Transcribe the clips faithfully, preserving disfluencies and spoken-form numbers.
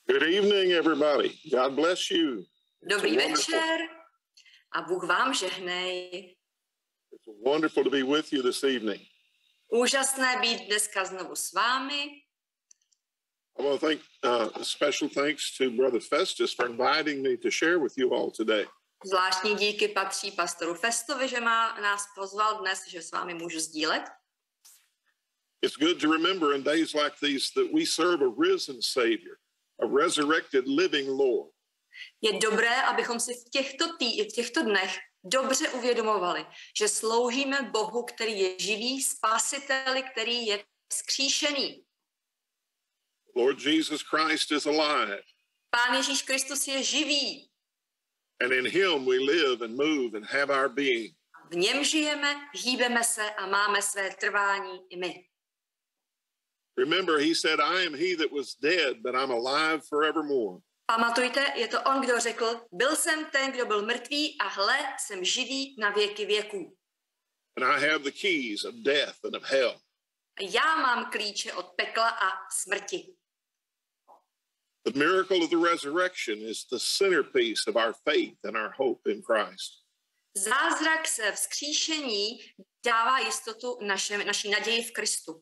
Good evening, everybody. God bless you. Dobrý večer a Bůh vám žehnej. It's wonderful to be with you this evening. Úžasné být dneska znovu s vámi. I want to thank uh, special thanks to Brother Festus for inviting me to share with you all today. Zvláštní díky patří pastoru Festovi, že má nás pozval dnes, že s vámi můžu sdílet. It's good to remember in days like these that we serve a risen Savior, a resurrected living Lord. Je dobré, abychom si v těchto, tý, v těchto dnech dobře uvědomovali, že sloužíme Bohu, který je živý, spasiteli, který je vzkříšený. Lord Jesus Christ is alive. Pán Ježíš Kristus je živý. And in him we live and move and have our being. V něm žijeme, hýbeme se a máme své trvání i my. Remember, he said, I am he that was dead, but I'm alive forevermore. Pamatujte, je to on, kdo řekl, byl jsem ten, kdo byl mrtvý a hle, jsem živý na věky věků. And I have the keys of death and of hell. A já mám klíče od pekla a smrti. The miracle of the resurrection is the centerpiece of our faith and our hope in Christ. Zázrak se vzkříšení dává jistotu naše, naší naději v Kristu.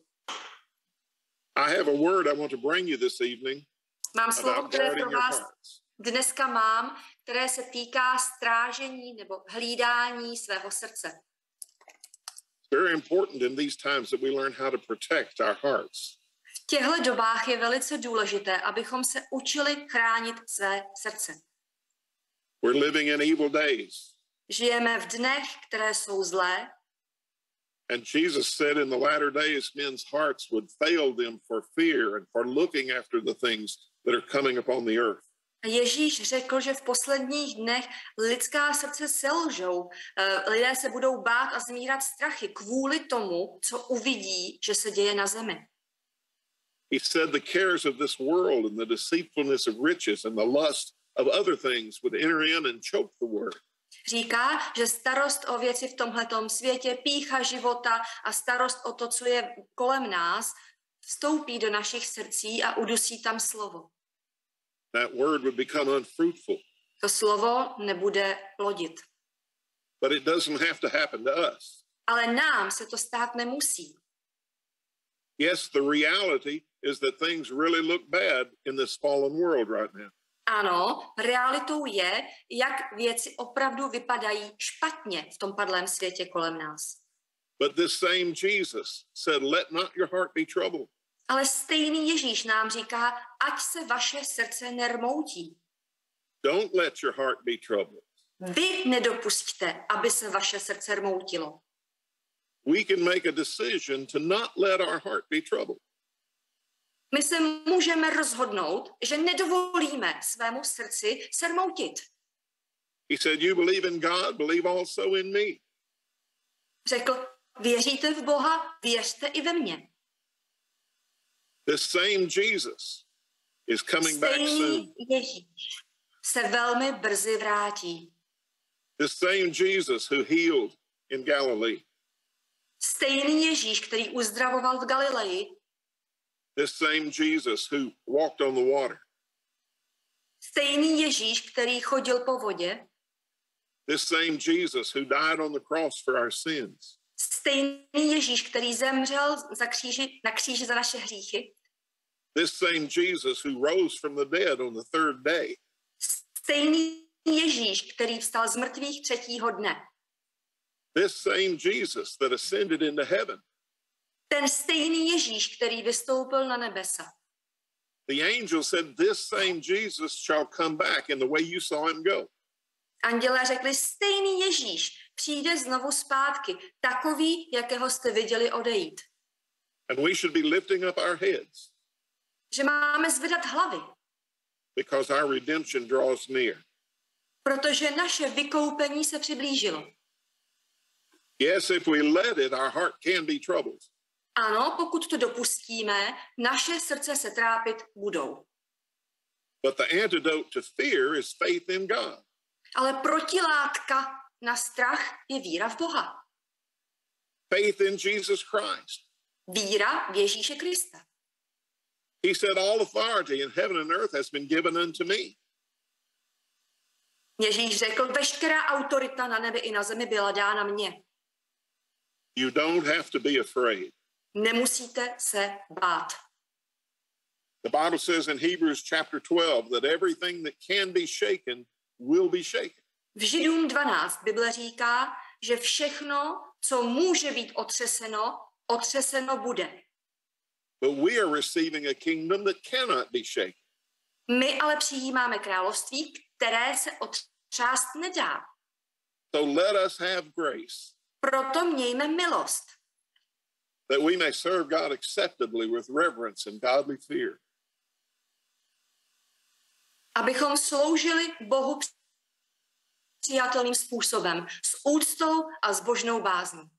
I have a word I want to bring you this evening. Mám slovo, about které guarding pro your vás hearts. dneska mám, které se týká strážení nebo hlídání svého srdce. It's very important in these times that we learn how to protect our hearts. V těchto dobách je velice důležité, abychom se učili chránit své srdce. We're living in evil days. Žijeme v dnech, které jsou zlé. And Jesus said in the latter days men's hearts would fail them for fear and for looking after the things that are coming upon the earth. A Ježíš řekl, že v posledních dnech lidská srdce selžou. Lidé se budou bát a zmírat strachy kvůli tomu, co uvidí, že se děje na zemi. He said the cares of this world and the deceitfulness of riches and the lust of other things would enter in and choke the word. Říká, že starost o věci v tomhletom světě, pýcha života a starost o to, co je kolem nás, vstoupí do našich srdcí a udusí tam slovo. That word would become unfruitful. To slovo nebude plodit. But it doesn't have to happen to us. Ale nám se to stát nemusí. Yes, the reality is that things really look bad in this fallen world right now. Ano, realitou je, jak věci opravdu vypadají špatně v tom padlém světě kolem nás. But this same Jesus said, let not your heart be troubled. Ale stejný Ježíš nám říká, ať se vaše srdce nermoutí. Don't let your heart be troubled. Vy nedopusťte, aby se vaše srdce rmoutilo. We can make a decision to not let our heart be troubled. My se můžeme rozhodnout, že nedovolíme svému srdci se rmoutit. He said, you believe in God, believe also in me. Řekl, věříte v Boha, věřte i ve mně. This same Jesus is coming back soon. Stejný Ježíš se velmi brzy vrátí. This same Jesus who healed in Galilee. Stejný Ježíš, který uzdravoval v Galileji. This same Jesus who walked on the water. Stejný Ježíš, který chodil po vodě. This same Jesus who died on the cross for our sins. Stejný Ježíš, který zemřel za kříži, na kříži za naše hříchy. This same Jesus who rose from the dead on the third day. Stejný Ježíš, který vstal z mrtvých třetího dne. This same Jesus that ascended into heaven. Ten stejný Ježíš, který vystoupil na nebesa. The angel said, this same Jesus shall come back in the way you saw him go. Andělé řekli, stejný Ježíš přijde znovu zpátky, takový, jakého jste viděli odejít. And we should be lifting up our heads. Že máme zvedat hlavy. Because our redemption draws near. Protože naše vykoupení se přiblížilo. Yes, if we let it, our heart can be troubled. Ano, pokud to dopustíme, naše srdce se trápit budou. But the antidote to fear is faith in God. Ale protilátka na strach je víra v Boha. Faith in Jesus Christ. Víra v Ježíše Krista. He said, all authority in heaven and earth has been given unto me. Ježíš řekl, veškerá autorita na nebi i na zemi byla dána mně. You don't have to be afraid. Nemusíte se bát. The Bible says in Hebrews chapter twelve that everything that can be shaken will be shaken. V Židům dvanáct Bible říká, že všechno, co může být otřeseno, otřeseno bude. But we are receiving a kingdom that cannot be shaken. My ale přijímáme království, které se otřást nedá. So let us have grace. Proto mějme milost. That we may serve God acceptably with reverence and godly fear. Abychom sloužili Bohu přijatelným způsobem, s úctou a zbožnou bázní.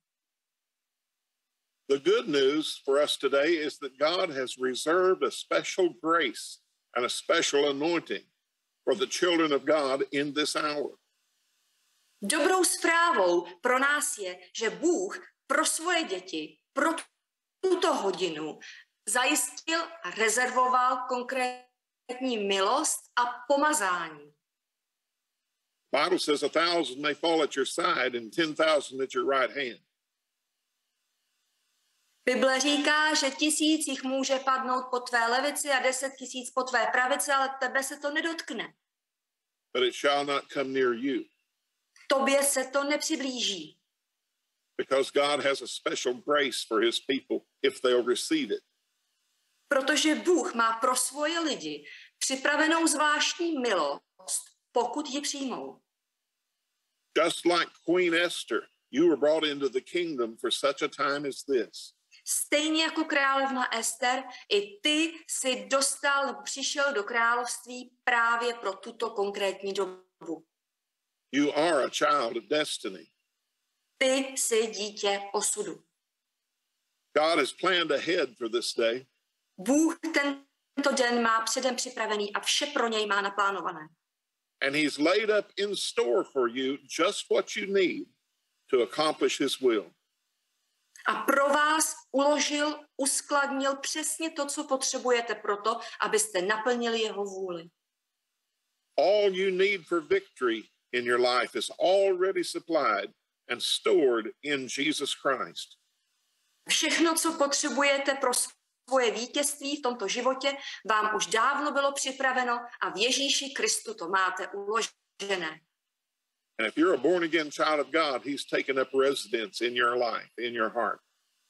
The good news for us today is that God has reserved a special grace and a special anointing for the children of God in this hour. Dobrou zprávou pro nás je, že Bůh pro svoje děti, pro tuto hodinu zajistil a rezervoval konkrétní milost a pomazání. Bible says a thousand may fall at your side and ten thousand at your right hand. Bible říká, že tisíc jich může padnout po tvé levici a deset tisíc po tvé pravici, ale tebe se to nedotkne. But it shall not come near you. Tobě se to nepřiblíží. Because God has a special grace for his people if they'll receive it. Protože Bůh má pro svoje lidi připravenou zvláštní milost, pokud ji přijmou. Just like Queen Esther, you were brought into the kingdom for such a time as this. Stejně jako královna Ester, i ty jsi dostal, přišel do království právě pro tuto konkrétní dobu. You are a child of destiny. Ty jsi dítě osudu. God has planned ahead for this day. Bůh tento den má předem připravený a vše pro něj má naplánované. And he's laid up in store for you just what you need to accomplish his will. A pro vás uložil, uskladnil přesně to, co potřebujete proto, abyste naplnili jeho vůli. All you need for victory in your life is already supplied and stored in Jesus Christ. Všechno, co potřebujete pro svoje vítězství v tomto životě, vám už dávno bylo připraveno a v Ježíši Kristu to máte uložené. And if you're a born-again child of God, he's taken up residence in your life, in your heart.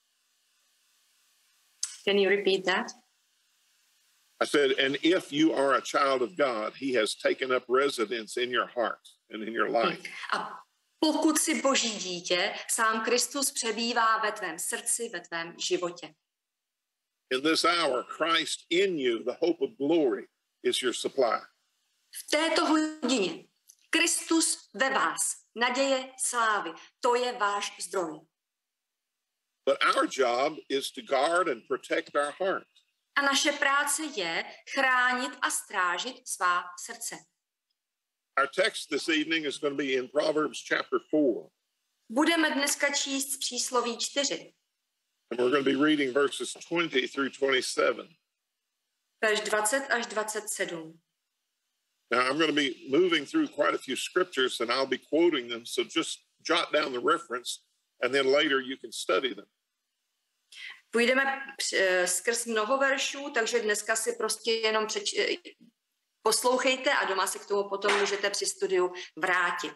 Can you repeat that? I said, and if you are a child of God, he has taken up residence in your heart and in your life. A pokud jsi Boží dítě, sám Kristus přebývá ve tvém srdci, ve tvém životě. In this hour, Christ in you, the hope of glory, is your supply. V této hodině Kristus ve vás, naděje slávy, to je váš zdroj. But our job is to guard and protect our heart. A naše práce je chránit a strážit svá srdce. Our text this evening is going to be in Proverbs chapter four. Budeme dneska číst z přísloví čtyři. And we're going to be reading verses twenty through twenty-seven. Verš dvacet až dvacet sedm. Now, I'm going to be moving through quite a few scriptures and I'll be quoting them, so just jot down the reference and then later you can study them. Půjdeme skrz mnoho veršů, takže dneska si prostě jenom přeč... poslouchejte a doma se k tomu potom můžete při studiu vrátit.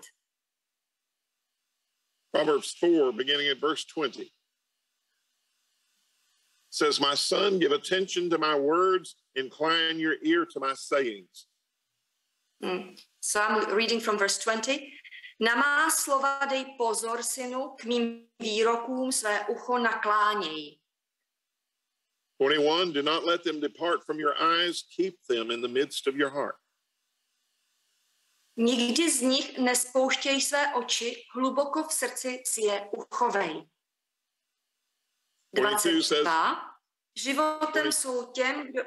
Proverbs four, beginning at verse twenty. Says, my son, give attention to my words, incline your ear to my sayings. Mm. So I'm reading from verse twenty. Na má slova dej pozor, synu, k mým výrokům své ucho nakláněj. twenty-one, do not let them depart from your eyes, keep them in the midst of your heart. Nikdy z nich nespouštěj své oči, hluboko v srdci si je uchovej. dvacet dva. Životem jsou těm, kdo...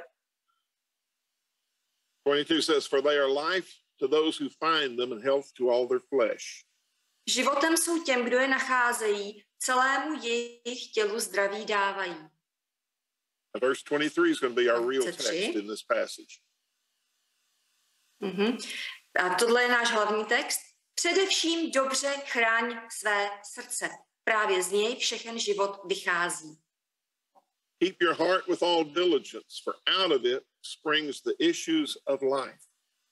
twenty-two says, for they are life to those who find them and health to all their flesh. Životem jsou těm, kdo je nacházejí, celému jejich tělu zdraví dávají. Verse twenty-three is going to be our real text in this passage. Mm-hmm. A tohle je náš hlavní text. Především dobře chráň své srdce. Právě z něj všechen život vychází. Keep your heart with all diligence, for out of it springs the issues of life.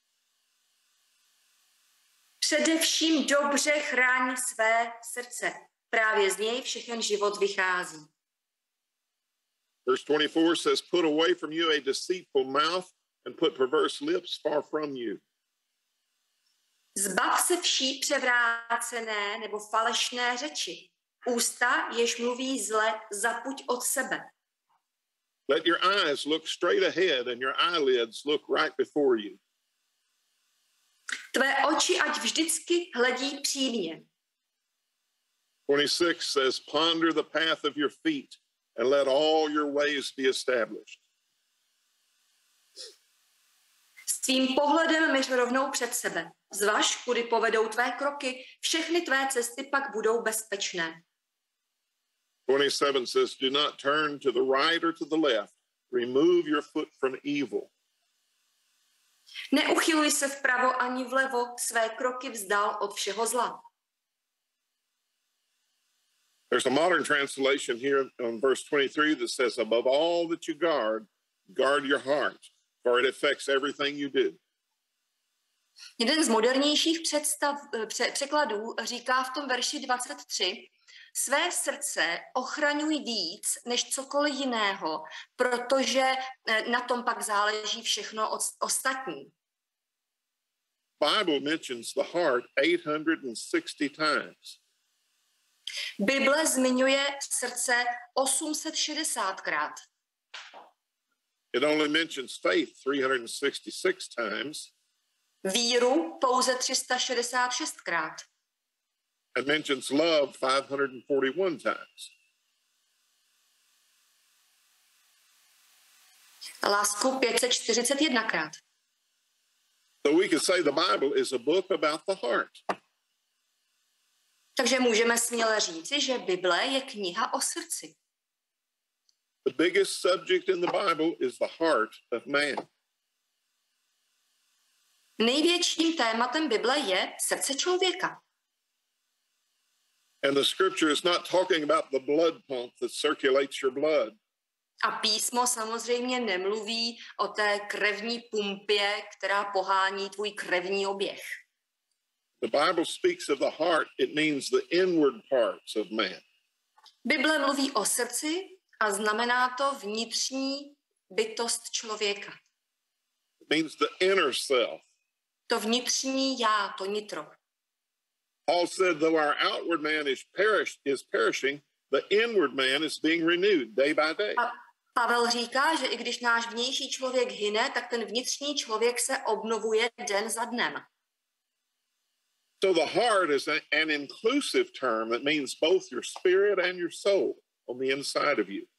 Především dobře chráň své srdce. Právě z něj všechen život vychází. Verse twenty-four says, put away from you a deceitful mouth and put perverse lips far from you. Zbav se vší převrácené nebo falešné řeči. Ústa, jež mluví zle, zapuť od sebe. Let your eyes look straight ahead and your eyelids look right before you. Tvé oči ať vždycky hledí přímně. twenty-six says, ponder the path of your feet and let all your ways be established. S tvým pohledem myš rovnou před sebe. Zvaž, kudy povedou tvé kroky, všechny tvé cesty pak budou bezpečné. twenty-seven says, do not turn to the right or to the left. Remove your foot from evil. Neuchyluj se vpravo ani vlevo, své kroky vzdal od všeho zla. There's a modern translation here on verse twenty-three that says, above all that you guard, guard your heart, for it affects everything you do. Jeden z modernějších představ, pře, překladů říká v tom verši dvacet tři, své srdce ochraňuj víc než cokoliv jiného, protože na tom pak záleží všechno od, ostatní. Bible mentions the heart eight hundred sixty times. Bible zmiňuje srdce osm set šedesátkrát. It only mentions faith three hundred sixty-six times. Víru pouze tři sta šedesát šestkrát. It mentions love five hundred forty-one times. Lásku pět set čtyřicet jedenakrát. So we could say the Bible is a book about the heart. Takže můžeme směle říci, že Bible je kniha o srdci. The biggest subject in the Bible is the heart of man. Největším tématem Bible je srdce člověka. And the scripture is not talking about the blood pump that circulates your blood. A písmo samozřejmě nemluví o té krevní pumpě, která pohání tvůj krevní oběh. The Bible speaks of the heart, it means the inward parts of man. Bible mluví o srdci a znamená to vnitřní bytost člověka. It means the inner self. To vnitřní já, to nitro. Paul said, though our outward man is perished, is perishing, the inward man is being renewed day by day. A Pavel říká, že i když náš vnější člověk hyne, tak ten vnitřní člověk se obnovuje den za dnem. So the heart is a, an inclusive term that means both your spirit and your soul on the inside of you.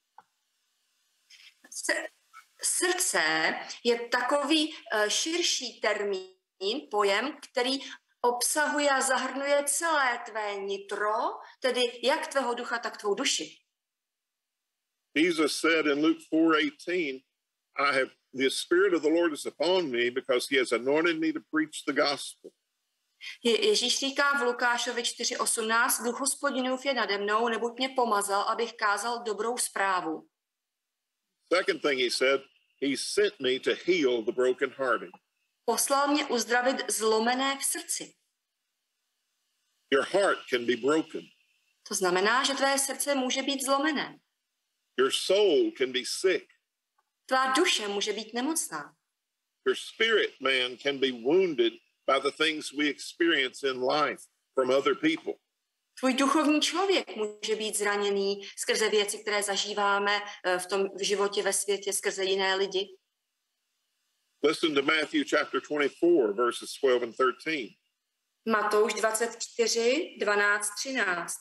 Srdce je takový uh, širší termín, pojem, který obsahuje a zahrnuje celé tvé nitro, tedy jak tvého ducha, tak tvou duši. Jesus said in Luke four eighteen, I have the Spirit of the Lord is upon me because he has anointed me to preach the gospel. Je, Ježíš říká v Lukášovi čtyři osmnáct, Duch Hospodinův je nade mnou, neboť mě pomazal, abych kázal dobrou zprávu. Second thing he said, he sent me to heal the brokenhearted. Poslal mě uzdravit zlomené v srdci. Your heart can be broken. To znamená, že tvé srdce může být zlomené. Your soul can be sick. Tvá duše může být nemocná. Your spirit man can be wounded by the things we experience in life from other people. Tvůj duchovní člověk může být zraněný skrze věci, které zažíváme v tom v životě ve světě, skrze jiné lidi. Listen to Matthew chapter twenty-four, verses twelve and thirteen. Matouš dvacet čtyři, dvanáct, třináct.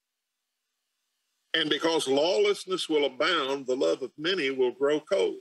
And because lawlessness will abound, the love of many will grow cold.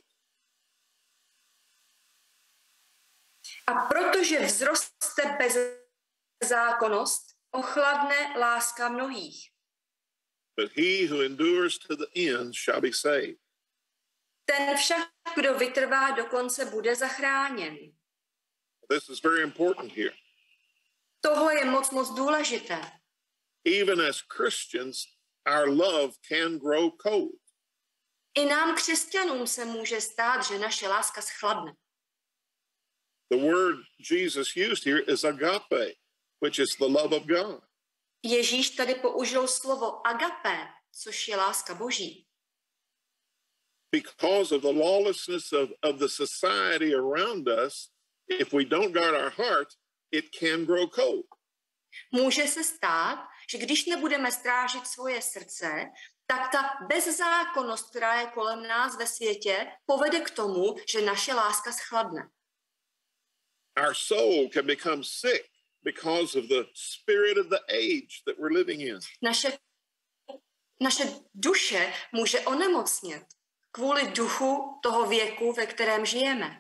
A protože vzroste bezzákonnost, ochladne láska mnohých. But he who endures to the end shall be saved. Ten však, kdo vytrvá do konce, bude zachráněn. This is very important here. Tohle je moc, moc důležité. Even as Christians, our love can grow cold. I nám, křesťanům, se může stát, že naše láska schladne. The word Jesus used here is agape, which is the love of God. Ježíš tady použil slovo agape, což je láska Boží. Because of the lawlessness of, of the society around us, if we don't guard our heart, it can grow cold. Může se stát, že když nebudeme strážit svoje srdce, tak ta bezzákonnost, která je kolem nás ve světě, povede k tomu, že naše láska schladne. Our soul can become sick because of the spirit of the age that we're living in. Naše, naše duše může onemocnět kvůli duchu toho věku, ve kterém žijeme.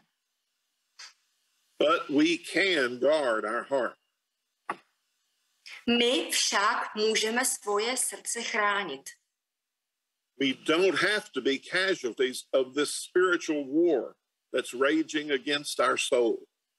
But we can guard our heart. My však můžeme svoje srdce chránit. We don't have to be casualties of this spiritual war that's raging against our soul.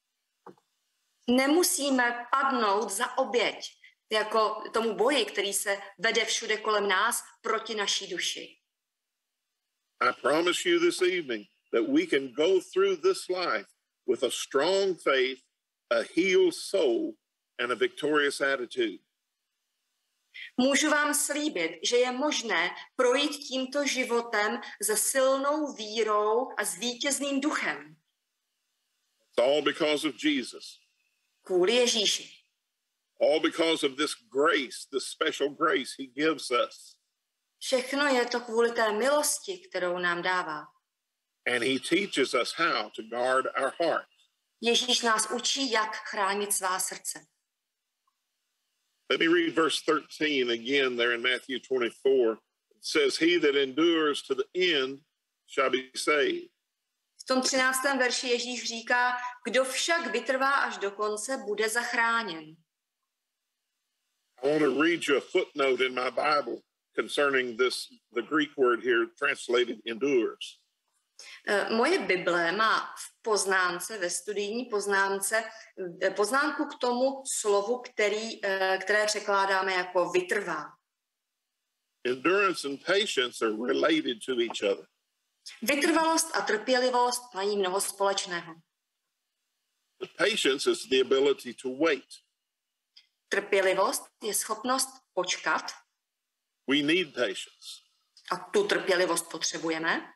Nemusíme padnout za oběť, jako tomu boji, který se vede všude kolem nás proti naší duši. I promise you this evening that we can go through this life with a strong faith, a healed soul, and a victorious attitude. Můžu vám slíbit, že je možné projít tímto životem se silnou vírou a s vítězným duchem. It's all because of Jesus. Kvůli Ježíši. All because of this grace, this special grace he gives us. Všechno je to kvůli té milosti, kterou nám dává. And he teaches us how to guard our heart. Ježíš nás učí, jak chránit svá srdce. Let me read verse thirteen again there in Matthew twenty-four. It says, he that endures to the end shall be saved. V tom třináctém verši Ježíš říká, kdo však vytrvá až do konce, bude zachráněn. I want to read you a footnote in my Bible concerning this, the Greek word here translated endures. Moje Bible má v poznámce, ve studijní poznámce, poznámku k tomu slovu, který, které překládáme jako vytrvá. Endurance and patience are related to each other. Vytrvalost a trpělivost mají mnoho společného. The patience is the ability to wait. Trpělivost je schopnost počkat. We need patience. A tu trpělivost potřebujeme.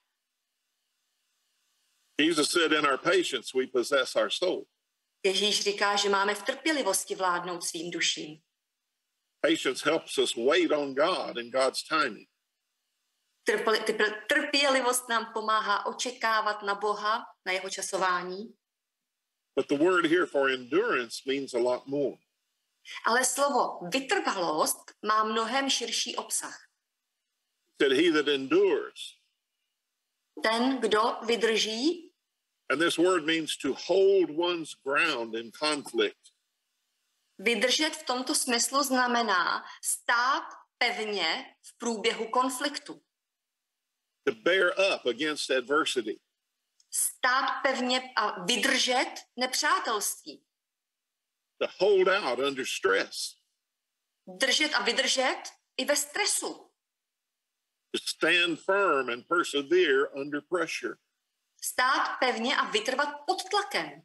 Jesus said in our patience we possess our soul. Ježíš říká, že máme v trpělivosti vládnout svým duším. Patience helps us wait on God and God's timing. Trpěli, trpělivost nám pomáhá očekávat na Boha, na jeho časování. But the word here for endurance means a lot more. Ale slovo vytrvalost má mnohem širší obsah. That he that endures. Ten, kdo vydrží. And this word means to hold one's ground in conflict. Vydržet v tomto smyslu znamená stát pevně v průběhu konfliktu. To bear up against adversity. Stát pevně a vydržet nepřátelství. To hold out under stress. Držet a vydržet i ve stresu. To stand firm and persevere under pressure. Stát pevně a vytrvat pod tlakem.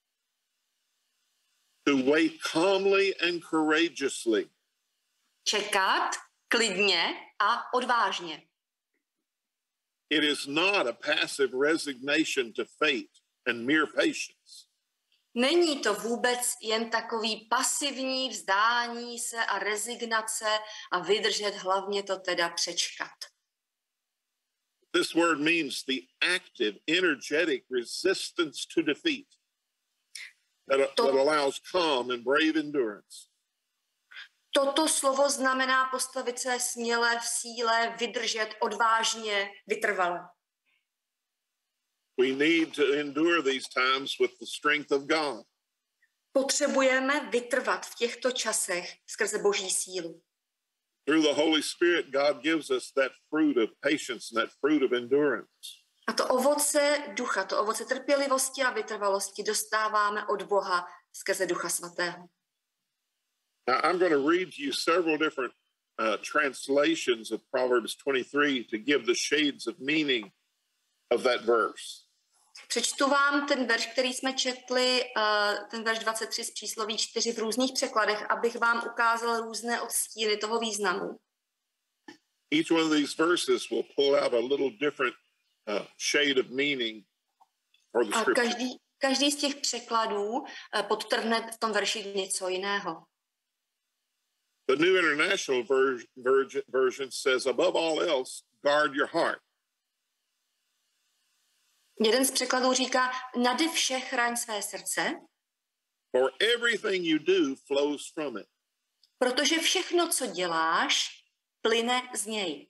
To wait calmly and courageously. Čekat klidně a odvážně. It is not a passive resignation to fate and mere patience. Není to vůbec jen takový pasivní vzdání se a rezignace a vydržet, hlavně to teda přečkat. This word means the active, energetic resistance to defeat that, to, that allows calm and brave endurance. Toto slovo znamená postavit se směle v síle, vydržet odvážně, vytrvale. We need to endure these times with the strength of God. Potřebujeme vytrvat v těchto časech skrze Boží sílu. Through the Holy Spirit, God gives us that fruit of patience and that fruit of endurance. A to ovoce ducha, to ovoce trpělivosti a vytrvalosti dostáváme od Boha skrze Ducha Svatého. Now, I'm going to read you several different uh, translations of Proverbs twenty-three to give the shades of meaning of that verse. Přečtu vám ten verš, který jsme četli, uh, ten verš dvacet tři z přísloví čtyři v různých překladech, abych vám ukázal různé odstíny toho významu. Each one of these verses will pull out a little different uh, shade of meaning for the A scripture. každý, každý z těch překladů uh, podtrhne v tom verši něco jiného. The New International ver- ver- Version says, above all else, guard your heart. Jeden z překladů říká, nade vše chraň své srdce, For everything you do flows from it. protože všechno, co děláš, plyne z něj.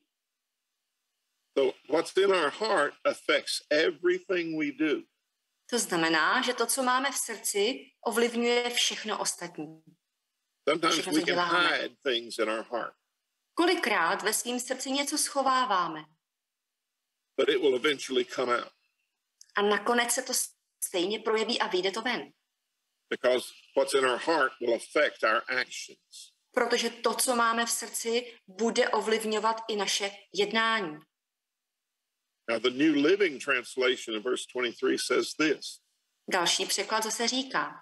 So what's in our heart affects everything we do. To znamená, že to, co máme v srdci, ovlivňuje všechno ostatní. Sometimes Všechno, we co can děláme. hide things in our heart, Kolikrát ve svém srdci něco schováváme but it will eventually come out a nakonec se to stejně projeví a vyjde to ven. because what's in our heart will affect our actions. Protože to, co máme v srdci, bude ovlivňovat i naše jednání. Now, the New Living Translation in verse twenty-three says this. Další překlad zase říká,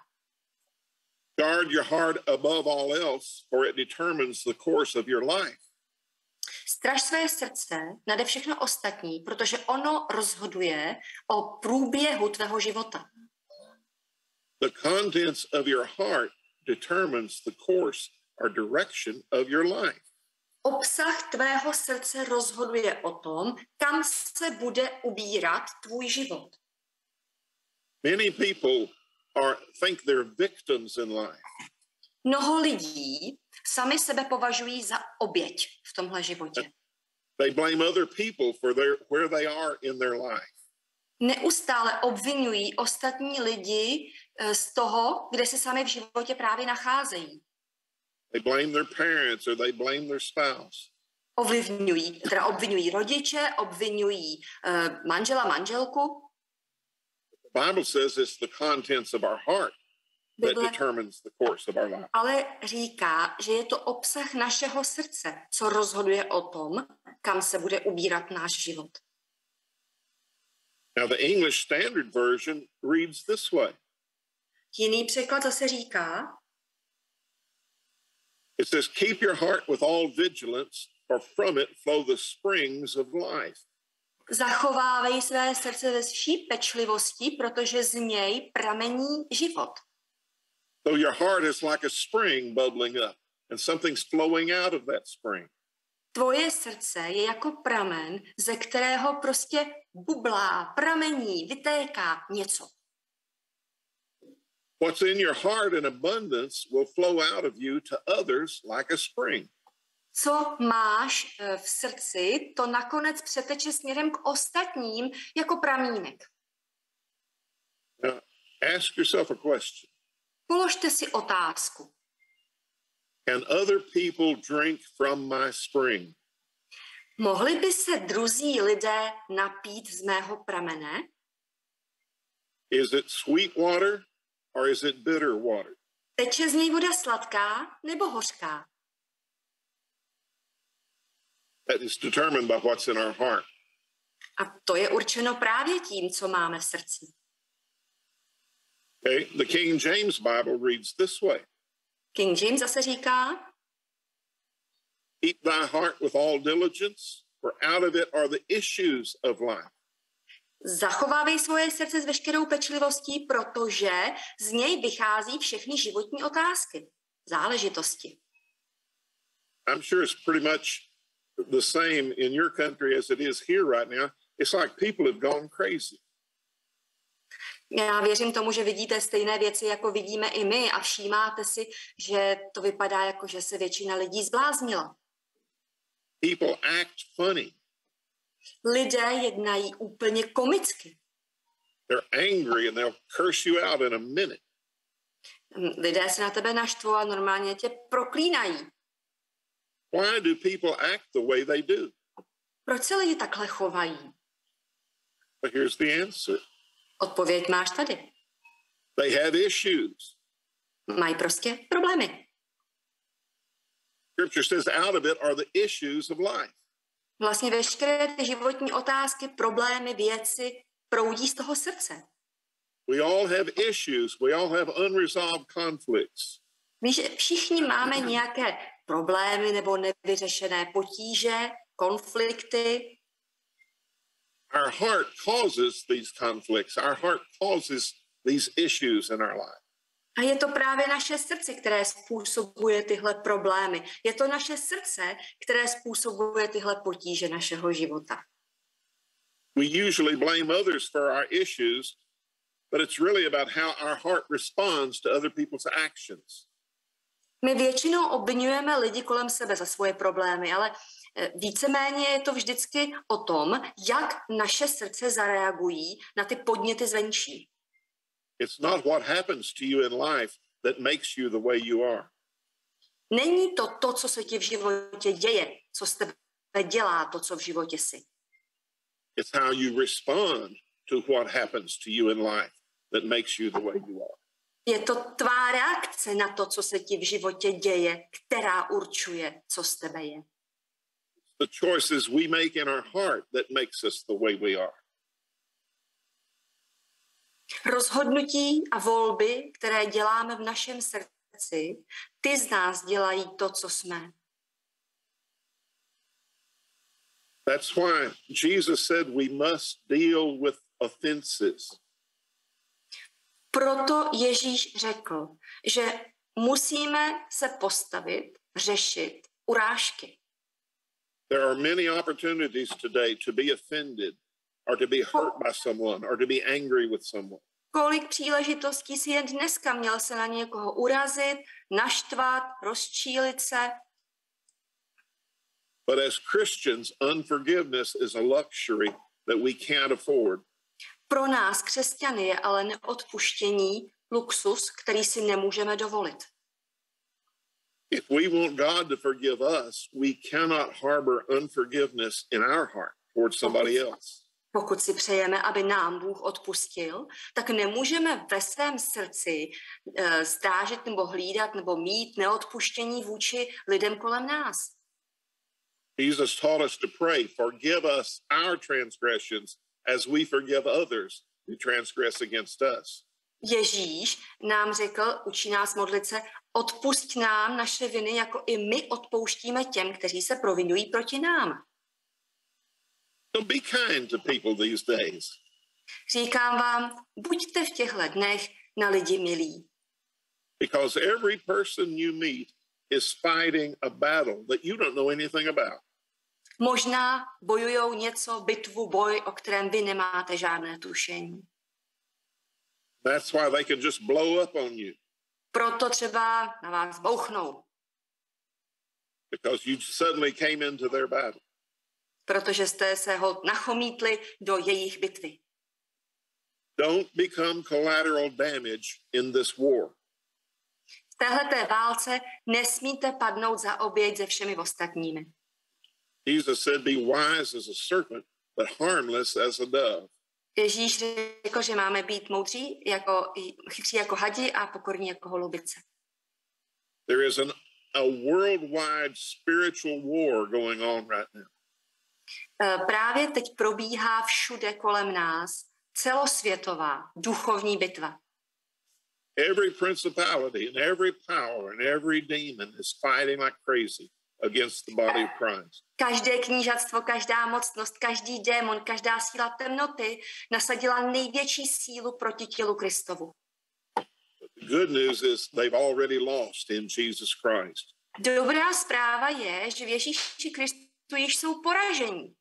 Guard your heart above all else, for it determines the course of your life. straž své srdce nade všechno ostatní, protože ono rozhoduje o průběhu tvého života. The contents of your heart determines the course or direction of your life. Obsah tvého srdce rozhoduje o tom, kam se bude ubírat tvůj život. Many people are think they're victims in life. Mnoho lidí sami sebe považují za oběť v tomhle životě. They blame other people for their where they are in their life. Neustále obvinují ostatní lidi z toho, kde se sami v životě právě nacházejí. They blame their parents or they blame their spouse. Ovlivňují, teda obvinují rodiče, obvinují uh, manžela, manželku. The Bible says it's the contents of our heart that Bible determines the course of our life. ale říká, že je to obsah našeho srdce, co rozhoduje o tom, kam se bude ubírat náš život. Now, the English Standard Version reads this way. Jiný překlad zase říká, It says, keep your heart with all vigilance, for from it flow the springs of life. zachovávej své srdce ve vší pečlivosti, protože z něj pramení život. So your heart is like a spring bubbling up, and something's flowing out of that spring. Tvoje srdce je jako pramen, ze kterého prostě bublá, pramení, vytéká něco. What's in your heart in abundance will flow out of you to others like a spring. Co máš v srdci, to nakonec přeteče směrem k ostatním jako pramínek. Now, ask yourself a question. Položte si otázku. Can other people drink from my spring? Mohli by se druzí lidé napít z mého pramene? Is it sweet water or is it bitter water? Teče z něj voda sladká nebo hořká? That is determined by what's in our heart. A to je určeno právě tím, co máme v srdci. Okay? The King James Bible reads this way. King James zase říká, Keep thy heart with all diligence, for out of it are the issues of life. zachovávej svoje srdce s veškerou pečlivostí, protože z něj vychází všechny životní otázky, záležitosti. I'm sure it's pretty much the same in your country as it is here right now. It's like people have gone crazy. Já věřím tomu, že vidíte stejné věci, jako vidíme i my a všímáte si, že to vypadá jako, že se většina lidí zbláznila. People act funny. Lidé jednají úplně komicky. They're angry and they'll curse you out in a minute. Lidé se na tebe naštvou a normálně tě proklínají. Why do people act the way they do? Proč se lidi takhle chovají? But here's the answer. Odpověď máš tady. They have issues. Mají prostě problémy. Scripture says out of it are the issues of life. Vlastně veškeré ty životní otázky, problémy, věci proudí z toho srdce. We all have issues. We all have unresolved conflicts. Víš, že všichni máme nějaké problémy nebo nevyřešené potíže, konflikty. Our heart causes these conflicts. Our heart causes these issues in our life. A je to právě naše srdce, které způsobuje tyhle problémy. Je to naše srdce, které způsobuje tyhle potíže našeho života. We usually blame others for our issues, but it's really about how our heart responds to other people's actions. My většinou obvinujeme lidi kolem sebe za svoje problémy, ale víceméně je to vždycky o tom, jak naše srdce zareagují na ty podněty zvenčí. It's not what happens to you in life that makes you the way you are. Není to to, co se ti v životě děje, co z tebe dělá to, co v životě jsi. It's how you respond to what happens to you in life that makes you the way you are. Je to tvá reakce na to, co se ti v životě děje, která určuje, co z tebe je. The choices we make in our heart that makes us the way we are. Rozhodnutí a volby, které děláme v našem srdci, ty z nás dělají to, co jsme. That's why Jesus said we must deal with offenses. Proto Ježíš řekl, že musíme se postavit, řešit urážky. There are many opportunities today to be offended or to be hurt by someone or to be angry with someone. Kolik příležitostí si jen dneska měl se na někoho urazit, naštvat, rozčílit se. But as Christians, unforgiveness is a luxury that we can't afford. Pro nás, křesťany, je ale neodpuštění luxus, který si nemůžeme dovolit. If we want God to forgive us, we cannot harbor unforgiveness in our heart towards somebody else. Pokud si přejeme, aby nám Bůh odpustil, tak nemůžeme ve svém srdci uh, strážit nebo hlídat nebo mít neodpuštění vůči lidem kolem nás. Jesus taught us to pray, forgive us our transgressions as we forgive others who transgress against us. Ježíš nám řekl, učí nás modlit se, odpusť nám naše viny, jako i my odpouštíme těm, kteří se provinují proti nám. So be kind to people these days. Říkám vám, buďte v těchto dnech na lidi milí. Because every person you meet is fighting a battle that you don't know anything about. Možná bojujou něco, bitvu, boj, o kterém vy nemáte žádné tušení. That's why they can just blow up on you. Proto třeba na vás bouchnou. Because you suddenly came into their battle. Protože jste se ho nachomítli do jejich bitvy. Don't become collateral damage in this war. V téhleté válce nesmíte padnout za oběť se všemi ostatními. Jesus said, be wise as a serpent, but harmless as a dove. Ježíš řekl, že máme být moudří, jako, chytří jako hadi a pokorní jako holubice. There is an, a worldwide spiritual war going on right now. Právě teď probíhá všude kolem nás celosvětová duchovní bitva. Every principality and every power and every demon is fighting like crazy against the body of Christ. Každé knížatstvo, každá mocnost, každý démon, každá síla temnoty nasadila největší sílu proti tělu Kristovu. The good news is they've already lost in Jesus Christ. Dobrá zpráva je, že v Ježíši Kristu již jsou poražení.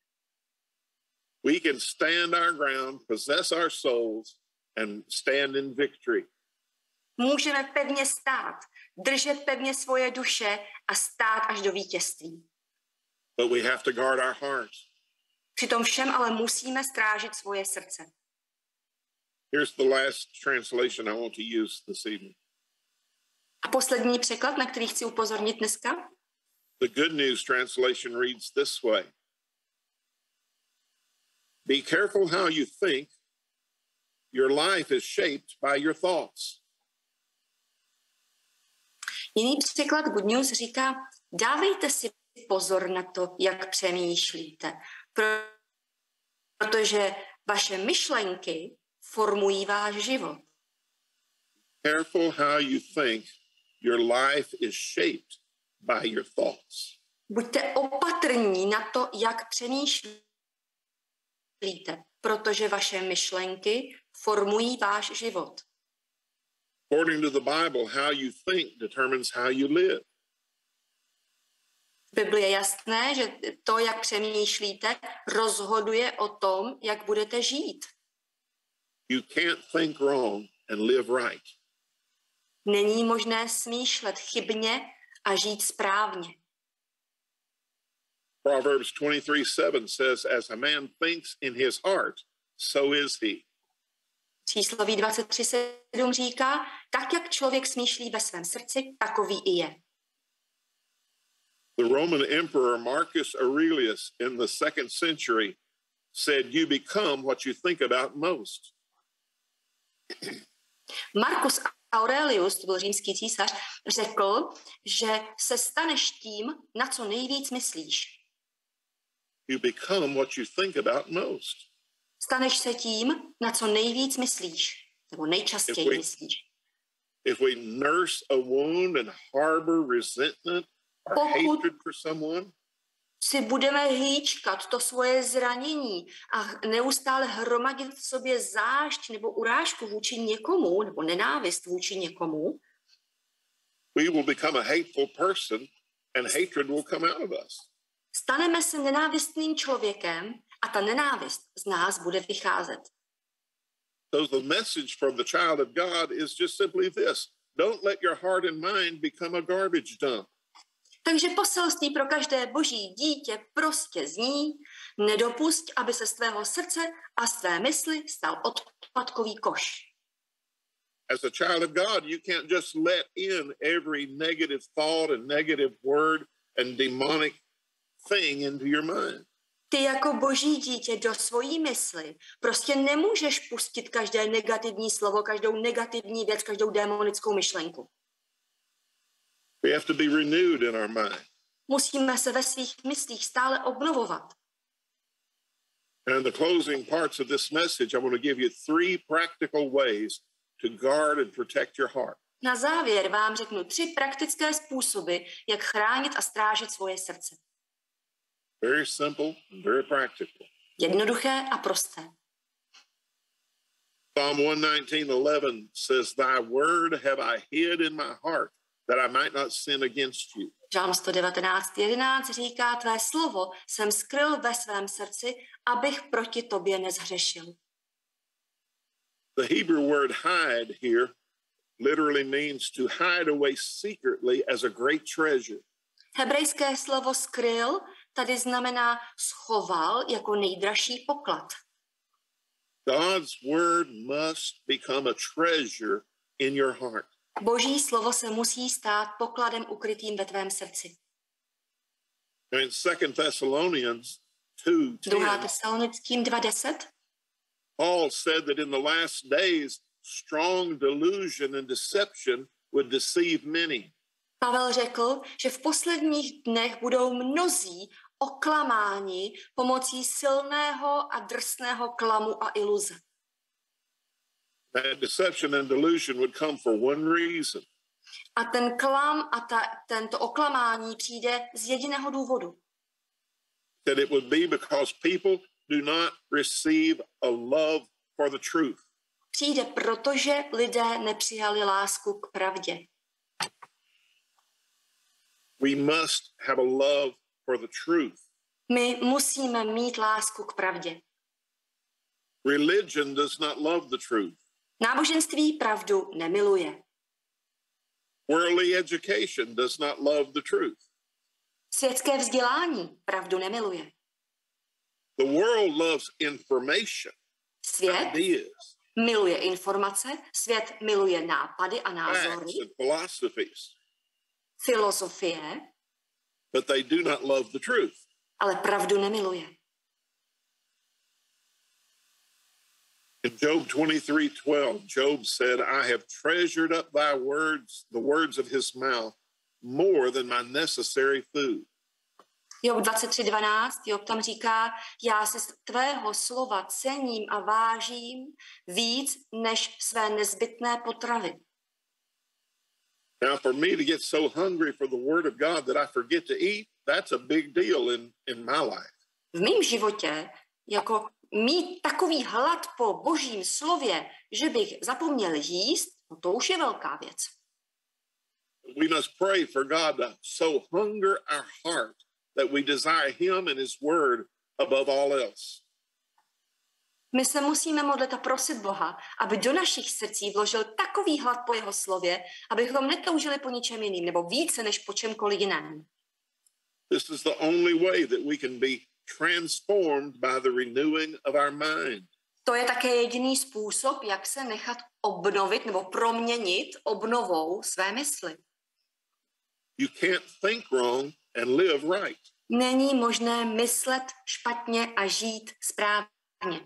We can stand our ground, possess our souls, and stand in victory. Můžeme pevně stát, držet pevně svoje duše a stát až do vítězství. But we have to guard our hearts. Přitom všem ale musíme strážit svoje srdce. Here's the last translation I want to use this evening. A poslední překlad, na který chci upozornit dneska. The Good News translation reads this way. Be careful how you think. Your life is shaped by your thoughts. Jiný příklad Good News říká, dávejte si pozor na to, jak přemýšlíte, protože vaše myšlenky formují váš život. Careful how you think. Your life is shaped by your thoughts. Buďte opatrní na to, jak přemýšlíte, protože vaše myšlenky formují váš život. According to the Bible, how you think determines how you live. V Bibli je jasné, že to, jak přemýšlíte, rozhoduje o tom, jak budete žít. You can't think wrong and live right. Není možné smýšlet chybně a žít správně. Proverbs twenty-three seven says, as a man thinks in his heart, so is he. Přísloví dvacet tři sedm říká, tak jak člověk smýšlí ve svém srdci, takový i je. The Roman emperor Marcus Aurelius in the second century said, you become what you think about most. Marcus Aurelius, to byl římský císař, řekl, že se staneš tím, na co nejvíc myslíš. You become what you think about most. Staneš se tím, na co nejvíc myslíš, nebo nejčastěji If we- myslíš. If we nurse a wound and harbor resentment or Pokud- hatred for someone, Si budeme hýčkat to svoje zranění a neustále hromadit v sobě zášť nebo urážku vůči někomu, nebo nenávist vůči někomu, we will become a hateful person and hatred will come out of us. staneme se nenávistným člověkem a ta nenávist z nás bude vycházet. So the message from the child of God is just simply this. Don't let your heart and mind become a garbage dump. Takže poselství pro každé boží dítě prostě zní, nedopusť, aby se z tvého srdce a své mysli stal odpadkový koš. As a child of God, you can't just let in every negative thought and negative word and demonic thing into your mind. Ty jako boží dítě do svojí mysli prostě nemůžeš pustit každé negativní slovo, každou negativní věc, každou démonickou myšlenku. We have to be renewed in our mind. Musíme se ve svých myslích stále obnovovat. And in the closing parts of this message, I want to give you three practical ways to guard and protect your heart. Na závěr vám řeknu tři praktické způsoby, jak chránit a strážit svoje srdce. Very simple and very practical. Jednoduché a prosté. Psalm one nineteen eleven says, thy word have I hid in my heart, that I might not sin against you. Žálm sto devatenáct jedenáct říká, tvé slovo jsem skryl ve svém srdci, abych proti tobě nezhřešil. The Hebrew word hide here literally means to hide away secretly as a great treasure. Hebrejské slovo skryl tady znamená schoval jako nejdražší poklad. God's word must become a treasure in your heart. Boží slovo se musí stát pokladem ukrytým ve tvém srdci. And in Second Thessalonians two Druhá ten, Tesalonickým dva deset Paul said that in the last days, strong delusion and deception would deceive many. Pavel řekl, že v posledních dnech budou mnozí oklamáni pomocí silného a drsného klamu a iluze. That deception and delusion would come for one reason. A ten klam a ta, tento oklamání přijde z jediného důvodu. That it would be because people do not receive a love for the truth. Přijde, protože lidé nepřijali lásku k pravdě. We must have a love for the truth. My musíme mít lásku k pravdě. Religion does not love the truth. Náboženství pravdu nemiluje. Worldly education does not love the truth. Světské vzdělání pravdu nemiluje. The world loves information, Svět ideas, miluje informace, svět miluje nápady a názory, facts, and philosophies, filozofie, but they do not love the truth. ale pravdu nemiluje. In Job twenty-three twelve, Job said, I have treasured up thy words, the words of his mouth, more than my necessary food. Job dvacet tři dvanáct, Job tam říká, já se z tvého slova cením a vážím víc než své nezbytné potravy. Now, for me to get so hungry for the word of God that I forget to eat, that's a big deal in, in my life. V mém životě, jako mít takový hlad po božím slově, že bych zapomněl jíst, no to už je velká věc. We must pray for God to so hunger our heart that we desire him and his word above all else. My se musíme modlit a prosit Boha, aby do našich srdcí vložil takový hlad po jeho slově, abychom netoužili po ničem jiným, nebo více než po čemkoliv jiném. This is the only way that we can be transformed by the renewing of our mind. To je také jediný způsob, jak se nechat obnovit nebo proměnit obnovou své mysli. You can't think wrong and live right. Není možné myslet špatně a žít správně.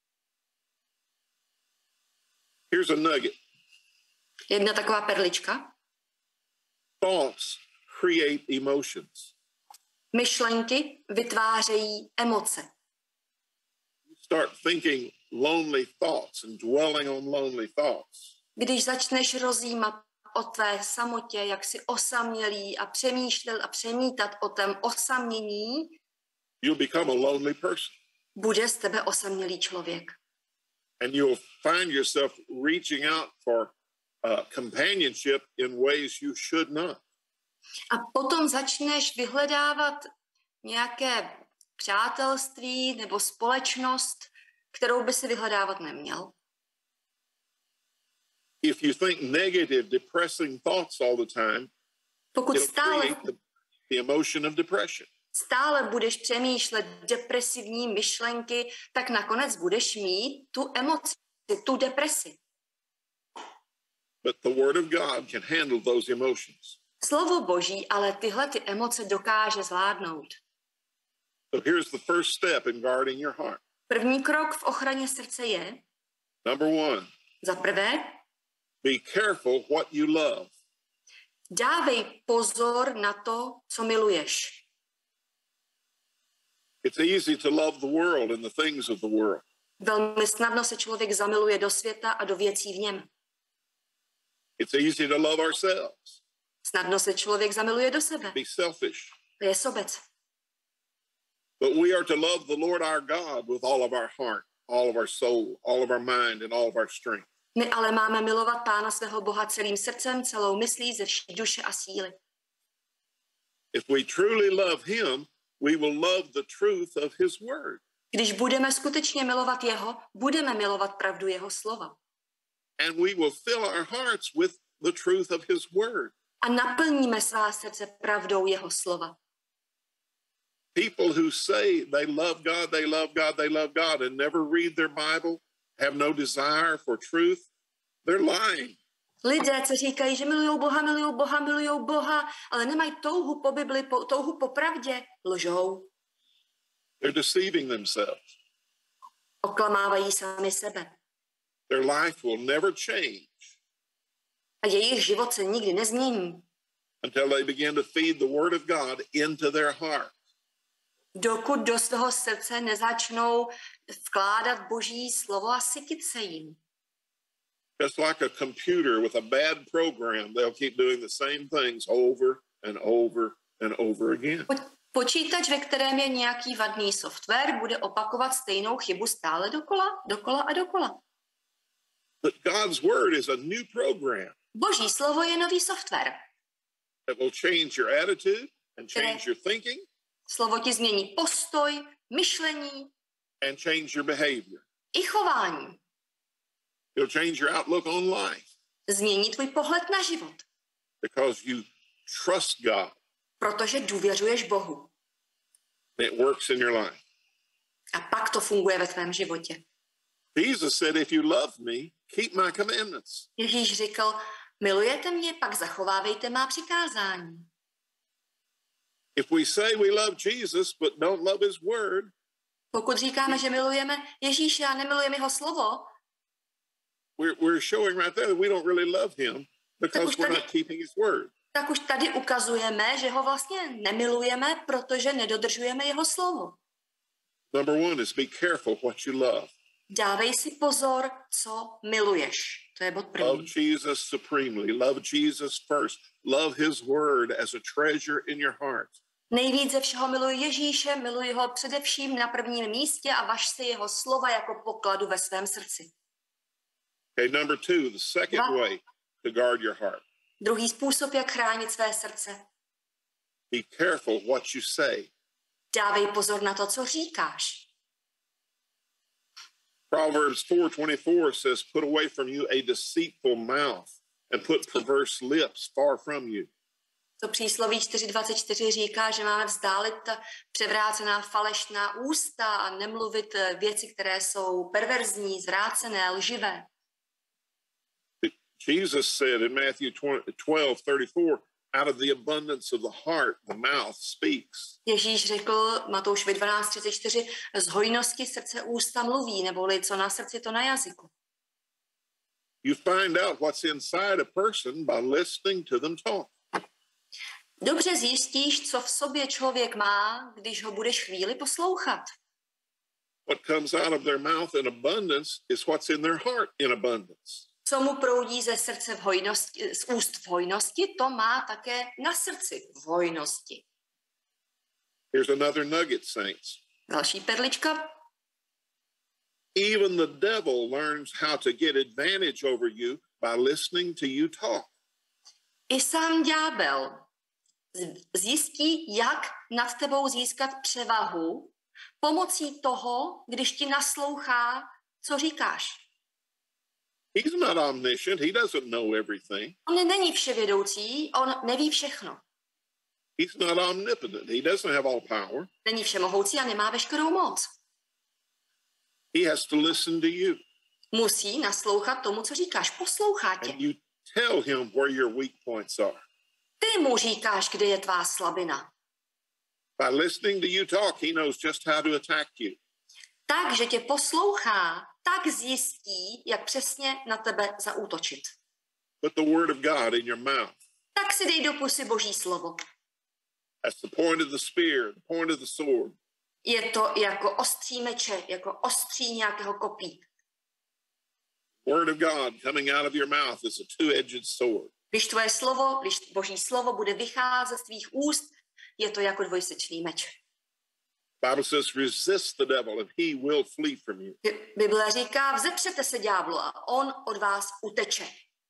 Here's a nugget. Jedna taková perlička. Thoughts create emotions. Myšlenky vytvářejí emoce. Start thinking lonely thoughts and dwelling on lonely thoughts. Když začneš rozjímat o tvé samotě, jak jsi osamělý a přemýšlel a přemítat o tom osamění, you'll become a lonely person. Bude z tebe osamělý člověk. And you'll find yourself reaching out for uh, companionship in ways you should not. A potom začneš vyhledávat nějaké přátelství nebo společnost, kterou by si vyhledávat neměl. If you think negative, depressing thoughts all the time, Pokud it'll stále, create the, the emotion of depression. stále budeš přemýšlet depresivní myšlenky, tak nakonec budeš mít tu emoci, tu depresi. But the Word of God can handle those emotions. Slovo Boží ale tyhle ty emoce dokáže zvládnout. So here's the first step in guarding your heart. První krok v ochraně srdce je, Number one, za prvé, be careful what you love. dávej pozor na to, co miluješ. It's easy to love the world and the things of the world. Velmi snadno se člověk zamiluje do světa a do věcí v něm. It's easy to love ourselves. Snadno se člověk zamiluje do sebe. Be selfish. To je sobec. But we are to love the Lord our God with all of our heart, all of our soul, all of our mind, and all of our strength. My ale máme milovat Pána svého Boha celým srdcem, celou myslí, ze vší duše a síly. If we truly love him, we will love the truth of his word. Když budeme skutečně milovat jeho, budeme milovat pravdu jeho slova. And we will fill our hearts with the truth of his word. A naplníme svá srdce pravdou jeho slova. People who say they love God, they love God, they love God, and never read their Bible, have no desire for truth, they're lying. Lidé, co říkají, že milujou Boha, milujou Boha, milujou Boha, ale nemají touhu po Bibli, po, touhu po pravdě, lžou. They're deceiving themselves. Oklamávají sami sebe. Their life will never change A jejich život se nikdy nezmění, until they begin to feed the word of God into their heart. dokud do svého srdce nezačnou vkládat Boží slovo a sytit se jim. Just like a computer with a bad program, they'll keep doing the same things over and over and over again. Počítač, ve kterém je nějaký vadný software, bude opakovat stejnou chybu stále dokola, dokola a dokola. But God's word is a new program Boží slovo je nový software. that will change your attitude and change your thinking Slovo ti změní postoj, myšlení and change your behavior. i chování. It'll change your outlook on life Změní tvůj pohled na život, because you trust God. protože důvěřuješ Bohu. It works in your life. A pak to funguje ve tvém životě. Jesus said, if you love me, keep my commandments. Ježíš řekl, milujete mě, pak zachovávejte má přikázání. If we say we love Jesus but don't love his word, Pokud říkáme, že milujeme Ježíše a nemilujeme jeho slovo, we're, we're showing right there that we don't really love him because we're not keeping his word. Tak už tady ukazujeme, že ho vlastně nemilujeme, protože nedodržujeme jeho slovo. Number one is be careful what you love. Dávej si pozor, co miluješ. To je bod první. Love Jesus supremely. Love Jesus first. Love his word as a treasure in your heart. Nejvíc ze všeho miluji Ježíše, miluji ho především na prvním místě a važ si jeho slova jako pokladu ve svém srdci. Okay, number two, the second Dva. way to guard your heart. Druhý způsob, jak chránit své srdce. Be careful what you say. Dávej pozor na to, co říkáš. Proverbs four twenty-four says, put away from you a deceitful mouth and put perverse lips far from you. To přísloví čtyři dvacet čtyři říká, že máme vzdálit ta převrácená falešná ústa a nemluvit věci, které jsou perverzní, zvrácené, lživé. Jesus said in Matthew twelve thirty-four, out of the abundance of the heart, the mouth speaks. Ježíš řekl Matoušovi dvanáct třicet čtyři, z hojnosti srdce ústa mluví, neboli co na srdci, to na jazyku. You find out what's inside a person by listening to them talk. Dobře zjistíš, co v sobě člověk má, když ho budeš chvíli poslouchat. What comes out of their mouth in abundance is what's in their heart in abundance. Co mu proudí ze srdce v hojnosti, z úst v hojnosti, to má také na srdci v hojnosti. Here's another nugget, saints. Další perlička. Even the devil learns how to get advantage over you by listening to you talk. I sám ďábel zjistí, jak nad tebou získat převahu pomocí toho, když ti naslouchá, co říkáš. He's not omniscient. He doesn't know everything. On není vševědoucí, on neví všechno. He's not omnipotent. He doesn't have all power. Není všemohoucí a nemá veškerou moc. He has to listen to you. Musí naslouchat tomu, co říkáš. Poslouchá tě. And you tell him where your weak points are. Ty mu říkáš, kde je tvá slabina. By listening to you talk, he knows just how to attack you. Takže tě poslouchá, tak zjistí, jak přesně na tebe zaútočit. Put the word of God in your mouth. Tak si dej do pusy Boží slovo. That's the point of the spear, the point of the sword. Je to jako ostří meče, jako ostří nějakého kopí. Word of God coming out of your mouth is a two-edged sword. Když tvoje slovo, když Boží slovo bude vycházet z tvých úst, je to jako dvojsečný meč. Bible says resist the devil and he will flee from you. Bible říká, vzepřete se ďáblu a on od vás uteče.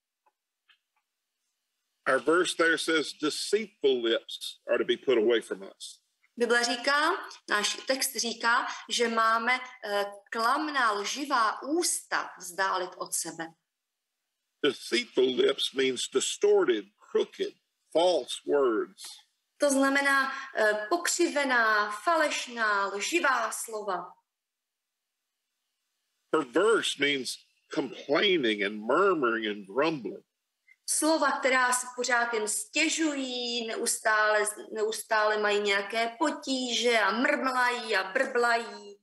Our verse there says deceitful lips are to be put away from us. Bible říká, náš text říká, že máme uh, klamná, lživá ústa vzdálit od sebe. Deceitful lips means distorted, crooked, false words. To znamená uh, pokřivená, falešná, lživá slova. Perverse means complaining and murmuring and grumbling. Slova, která se pořád jen stěžují, neustále, neustále mají nějaké potíže a mrmlají a brblají.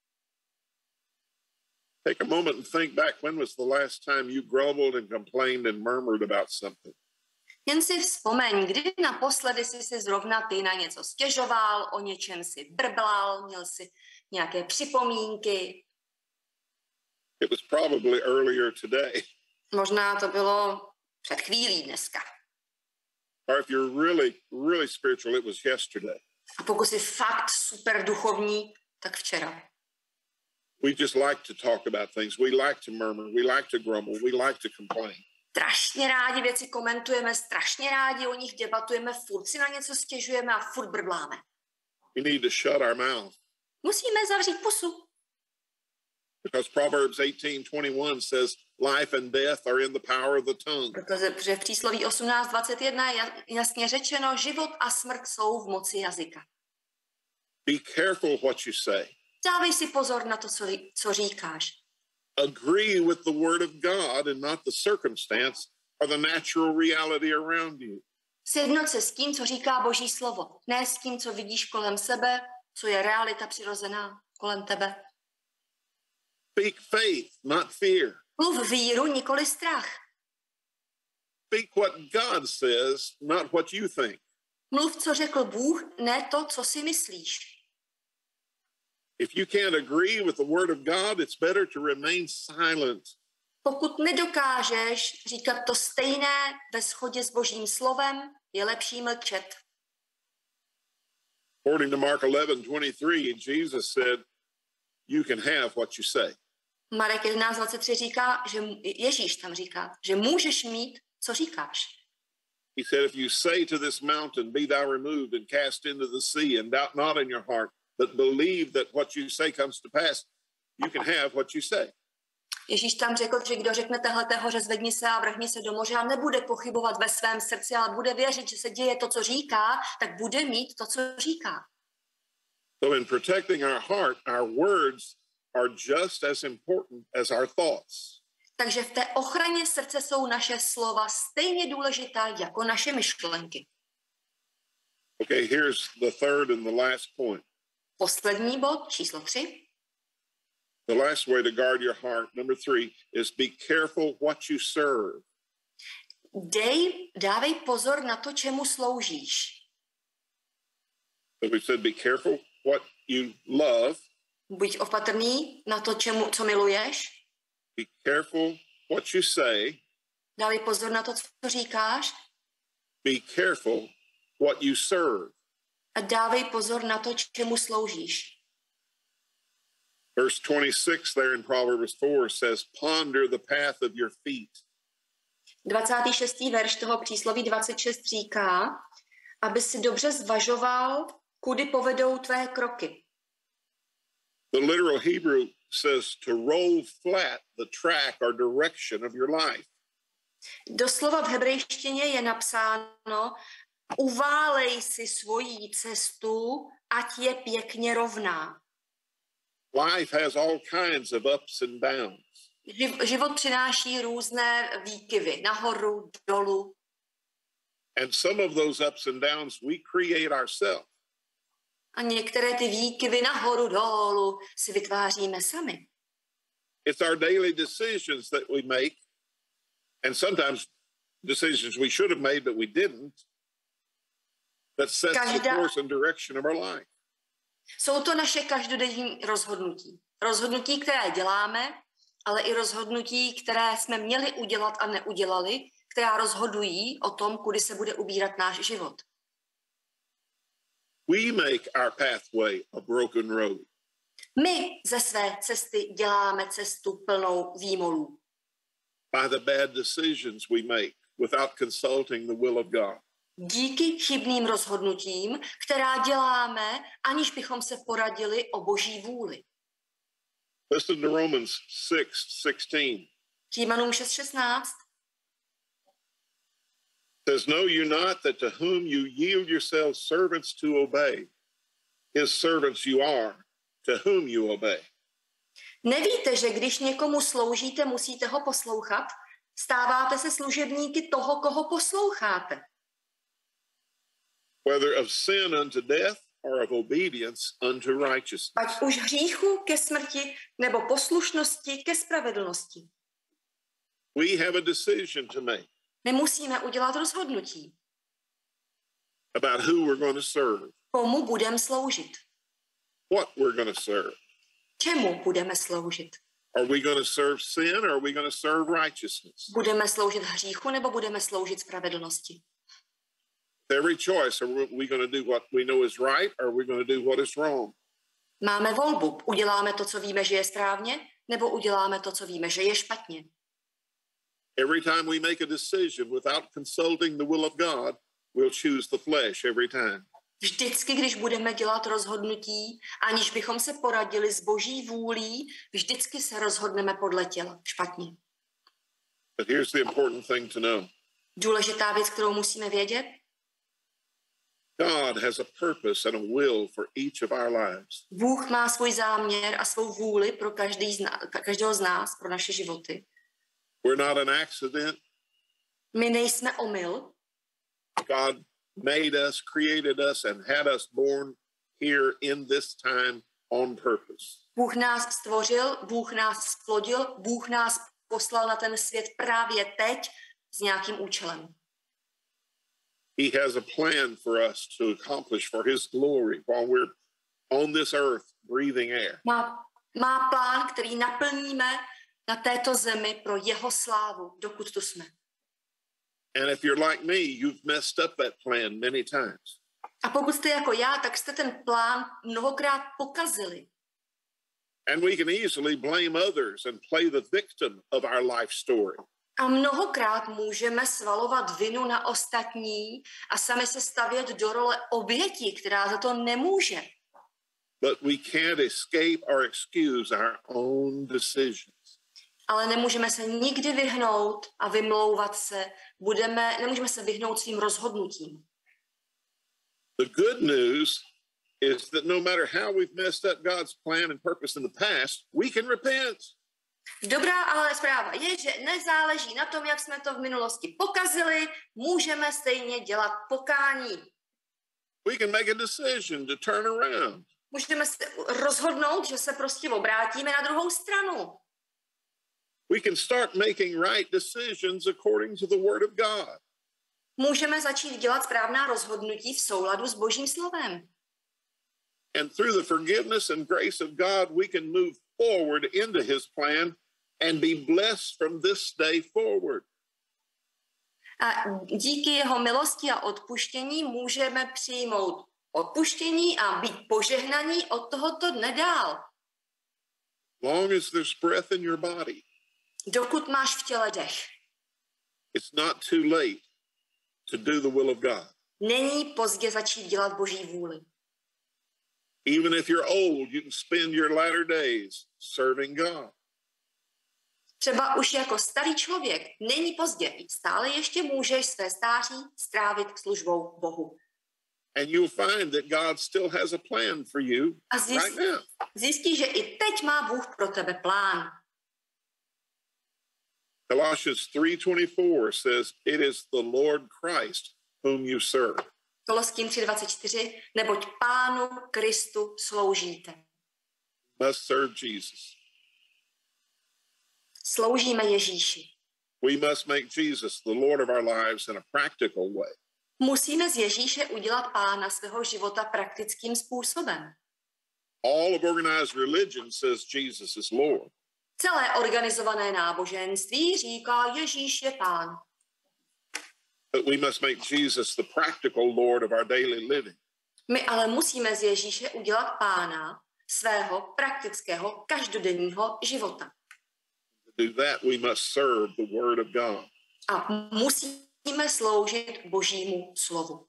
Take a moment and think back, when was the last time you grumbled and complained and murmured about something? Jen si vzpomeň, kdy naposledy jsi si zrovna ty na něco stěžoval, o něčem si brblal, měl si nějaké připomínky. It was probably earlier today. Možná to bylo před chvílí dneska. Or if you're really, really spiritual, it was yesterday. A pokud jsi fakt super duchovní, tak včera. We just like to talk about things. We like to murmur. We like to grumble. We like to complain. Strašně rádi věci komentujeme, strašně rádi o nich debatujeme, furt si na něco stěžujeme a furt brbláme. We need to shut our mouth. Musíme zavřít pusu. Because Proverbs eighteen twenty-one says life and death are in the power of the tongue. Protože v přísloví osmnáct dvacet jedna je jasně řečeno, život a smrt jsou v moci jazyka. Be careful what you say. Dávej si pozor na to, co, co říkáš. Agree with the word of God and not the circumstance or the natural reality around you. Sjednoť se s tím, co říká Boží slovo, ne s tím, co vidíš kolem sebe, co je realita přirozená kolem tebe. Speak faith, not fear. Mluv víru, nikoli strach. Speak what God says, not what you think. Mluv, co řekl Bůh, ne to, co si myslíš. If you can't agree with the word of God, it's better to remain silent. Pokud nedokážeš říkat to stejné ve shodě s Božím slovem, je lepší mlčet. According to Mark eleven twenty-three, Jesus said, you can have what you say. Marek jedenáct dvacet tři říká, že Ježíš tam říká, že můžeš mít, co říkáš. He said, if you say to this mountain, be thou removed and cast into the sea, and doubt not in your heart, but believe that what you say comes to pass, you can have what you say. Ježíš tam řekl, že kdo řekne téhleté hoře, zvedni se a vrhni se do moře a nebude pochybovat ve svém srdci, ale bude věřit, že se děje to, co říká, tak bude mít to, co říká. So in protecting our heart, our words are just as important as our thoughts. Takže v té ochraně srdce jsou naše slova stejně důležitá jako naše myšlenky. Okay, here's the third and the last point. Poslední bod, číslo tři. The last way to guard your heart, number three, is be careful what you serve. Dej, dávej pozor na to, čemu sloužíš. So we said be careful what you love. Buď opatrný na to, čemu, co miluješ. Be careful what you say. Dávej pozor na to, co říkáš. Be careful what you serve. A dávej pozor na to, čemu sloužíš. Verse twenty-six there in Proverbs four says, ponder the path of your feet. dvacátý šestý verš toho přísloví dvacet šest říká, aby si dobře zvažoval, kudy povedou tvé kroky. The literal Hebrew says to roll flat the track or direction of your life. Doslova v hebrejštině je napsáno, uválej si svoji cestu, ať je pěkně rovná. Life has all kinds of ups and downs. Život přináší různé výkyvy, nahoru, dolů. And some of those ups and downs we create ourselves. A některé ty výkyvy nahoru, dolů si vytváříme sami. It's our daily decisions that we make, and sometimes decisions we should have made but we didn't, that sets Každá... the course and direction of our life. Jsou to naše každodenní rozhodnutí. Rozhodnutí, které děláme, ale i rozhodnutí, které jsme měli udělat a neudělali, která rozhodují o tom, kudy se bude ubírat náš život. We make our pathway a broken road. My ze své cesty děláme cestu plnou výmolů. By the bad decisions we make without consulting the will of God. Díky chybným rozhodnutím, která děláme, aniž bychom se poradili o Boží vůli. Listen to Romans six sixteen. Římanům šest šestnáct. Says, know you not that to whom you yield yourselves servants to obey, his servants you are, to whom you obey. Nevíte, že když někomu sloužíte, musíte ho poslouchat? Stáváte se služebníky toho, koho posloucháte. Whether of sin unto death or of obedience unto righteousness. Ať už hříchu ke smrti, nebo poslušnosti ke spravedlnosti. We have a decision to make. My musíme udělat rozhodnutí. About who we're going to serve. Komu budeme sloužit. What we're going to serve. Čemu budeme sloužit. Are we going to serve sin or are we going to serve righteousness? Budeme sloužit hříchu nebo budeme sloužit spravedlnosti. Every choice, are we going to do what we know is right or are we going to do what is wrong? Máme volbu. Uděláme to, co víme, že je správně, nebo uděláme to, co víme, že je špatně. Every time we make a decision without consulting the will of God, we'll choose the flesh every time. Vždycky, když budeme dělat rozhodnutí, aniž bychom se poradili s Boží vůlí, vždycky se rozhodneme podle těla. Špatně. But here's the important thing to know. Důležitá věc, kterou musíme vědět. God has a purpose and a will for each of our lives. Bůh má svůj záměr a svou vůli pro každý z nás, každého z nás, pro naše životy. We're not an accident. My nejsme omyl. God made us, created us and had us born here in this time on purpose. Bůh nás stvořil, Bůh nás splodil, Bůh nás poslal na ten svět právě teď s nějakým účelem. He has a plan for us to accomplish for his glory while we're on this earth breathing air. Má, má plán, který naplníme na této zemi pro jeho slávu, dokud tu jsme. And if you're like me, you've messed up that plan many times. A pokud jste jako já, tak jste ten plán mnohokrát pokazili. And we can easily blame others and play the victim of our life story. A mnohokrát můžeme svalovat vinu na ostatní a sami se stavět do role oběti, která za to nemůže. But we can't escape or excuse our own decisions. Ale nemůžeme se nikdy vyhnout a vymlouvat se. Budeme, nemůžeme se vyhnout svým rozhodnutím. The good news is that no matter how we've messed up God's plan and purpose in the past, we can repent. Dobrá ale zpráva je, že nezáleží na tom, jak jsme to v minulosti pokazili, můžeme stejně dělat pokání. We can make a decision to turn around. Můžeme se rozhodnout, že se prostě obrátíme na druhou stranu. We can start making right decisions according to the word of God. Můžeme začít dělat správná rozhodnutí v souladu s Božím slovem. And through the forgiveness and grace of God, we can move forward into his plan and be blessed from this day forward. A díky jeho milosti a odpuštění můžeme přijmout odpuštění a být požehnaní od tohoto dne dál. Long as there's breath in your body. Dokud máš v těle dech. It's not too late to do the will of God. Není pozdě začít dělat Boží vůli. Even if you're old, you can spend your latter days serving God. Třeba už jako starý člověk není pozdě. Stále ještě můžeš své stáří strávit službou Bohu. And you'll find that God still has a plan for you A zjist, right now. zjistí, že i teď má Bůh pro tebe plán. Colossians three twenty-four says, it is the Lord Christ whom you serve. Koloským tři dvacet čtyři, neboť Pánu Kristu sloužíte. Must serve Jesus. Sloužíme Ježíši. We must make Jesus the Lord of our lives in a practical way. Musíme z Ježíše udělat Pána svého života praktickým způsobem. All of organized religion says Jesus is Lord. Celé organizované náboženství říká, Ježíš je Pán. But we must make Jesus the practical Lord of our daily living. My ale musíme z Ježíše udělat Pána svého praktického každodenního života. To do that, we must serve the word of God. A musíme sloužit Božímu slovu.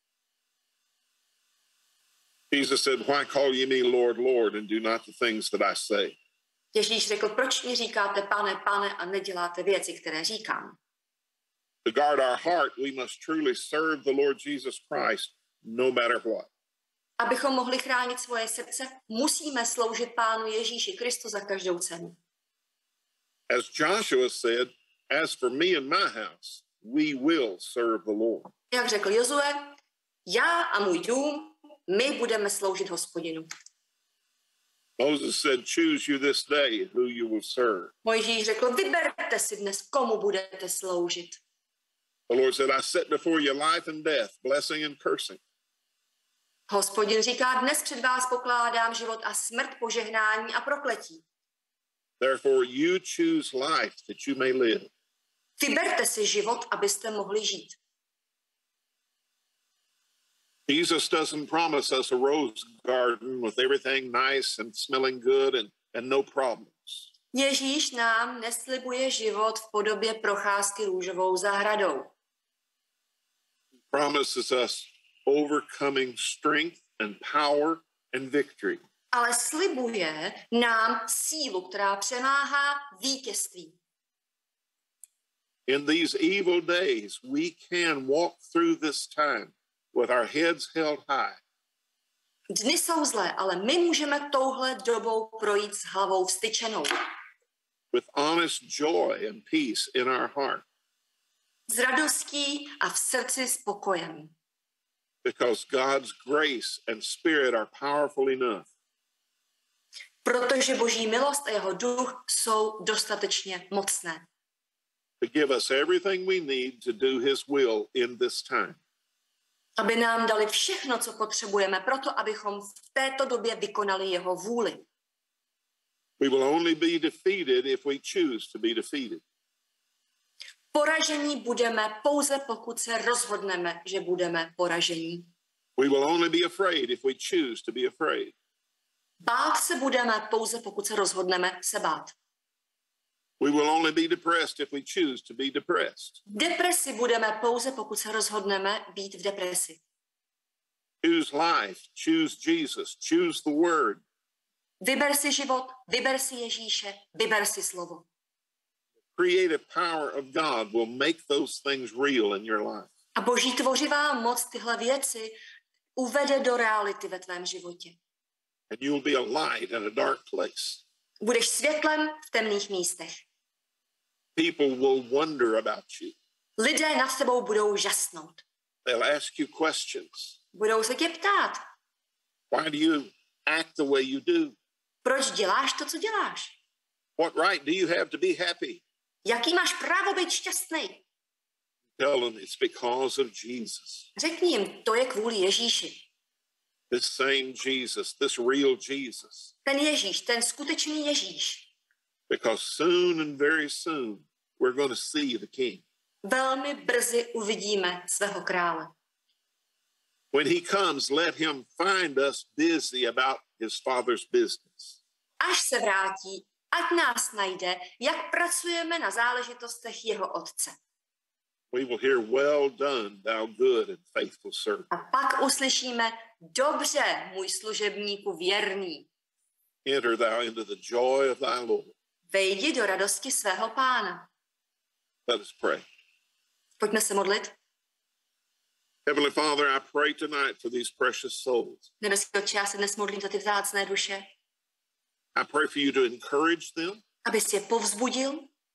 Jesus said, why call ye me Lord, Lord, and do not the things that I say? Ježíš řekl, proč mi říkáte pane, pane a neděláte věci, které říkám? To guard our heart, we must truly serve the Lord Jesus Christ no matter what. Abychom mohli chránit svoje srdce, musíme sloužit Pánu Ježíši Kristu za každou cenu. As Joshua said, as for me and my house, we will serve the Lord. Jak řekl Jozue, já a můj dům, my budeme sloužit Hospodinu. Moses said, choose you this day who you will serve. Mojžíš řekl, vyberte si dnes, komu budete sloužit. The Lord said, I set before you life and death, blessing and cursing. Hospodin říká, dnes před vás pokládám život a smrt, požehnání a prokletí. Therefore you choose life that you may live. Vyberte si život, abyste mohli žít. Jesus doesn't promise us a rose garden with everything nice and smelling good and, and no problems. Ježíš nám neslibuje život v podobě procházky růžovou zahradou. He promises us overcoming strength and power and victory. Ale slibuje nám sílu, která přemáhá vítězství. In these evil days, we can walk through this time with our heads held high. Dny jsou zlé, ale my můžeme touhle dobou projít s hlavou vztyčenou. With honest joy and peace in our heart. S radostí a v srdci s pokojem. Because God's grace and spirit are powerful enough. Protože Boží milost a jeho duch jsou dostatečně mocné. To give us everything we need to do his will in this time. Aby nám dali všechno, co potřebujeme, proto abychom v této době vykonali jeho vůli. We will only be defeated if we choose to be defeated. Poražení budeme pouze, pokud se rozhodneme, že budeme poražení. We will only be afraid if we choose to be afraid. Bát se budeme pouze, pokud se rozhodneme se bát. We will only be depressed if we choose to be depressed. V depresi budeme pouze, pokud se rozhodneme být v depresi. Choose life, choose Jesus, choose the word. Vyber si život, vyber si Ježíše, vyber si slovo. Creative power of God will make those things real in your life. A Boží tvořivá moc tyhle věci uvede do reality ve tvém životě. And you will be a light in a dark place. Budeš světlem v temných místech. People will wonder about you. Lidé nad tebou budou žasnout. They'll ask you questions. Budou se tě ptát. Why do you act the way you do? Proč děláš to, co děláš? What right do you have to be happy? Jaký máš právo být šťastný? Tell them it's because of Jesus. Řekni jim, to je kvůli Ježíši. This same Jesus, this real Jesus. Ten Ježíš, ten skutečný Ježíš. Because soon and very soon we're going to see the King. Velmi brzy uvidíme svého krále. When he comes, let him find us busy about his Father's business. Až se vrátí, ať nás najde, jak pracujeme na záležitostech jeho otce. We will hear, well done, thou good and faithful servant. A pak uslyšíme, dobře, můj služebníku věrný. Enter thou into the joy of thy Lord. Vejdi do radosti svého pána. Let us pray. Pojďme se modlit. Heavenly Father, I pray tonight for these precious souls. Nebeský Otče, já se dnes modlím za ty vzácné duše. I pray for you to encourage them. Abys je povzbudil.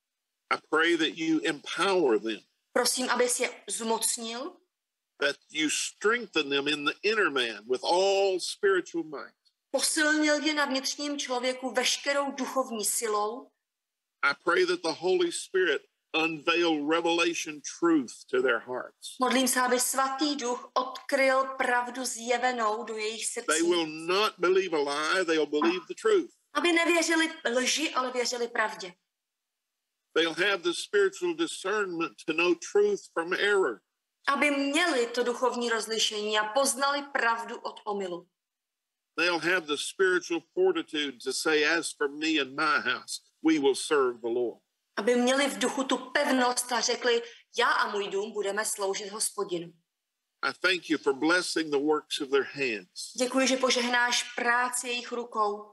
I pray that you empower them. Prosím, abys je zmocnil. That you strengthen them in the inner man with all spiritual might. Posilnil je na vnitřním člověku veškerou duchovní silou. I pray that the Holy Spirit unveil revelation truth to their hearts. Modlím se, aby svatý duch odkryl pravdu zjevenou do jejich srdcí. They will not believe a lie, they'll believe the truth. Aby nevěřili lži, ale věřili pravdě. They'll have the spiritual discernment to know truth from error. Aby měli to duchovní rozlišení a poznali pravdu od omylu. They'll have the spiritual fortitude to say, as for me and my house, we will serve the Lord. Aby měli v duchu tu pevnost a řekli, já a můj dům budeme sloužit Hospodinu. I thank you for blessing the works of their hands. Děkuji, že požehnáš práci jejich rukou.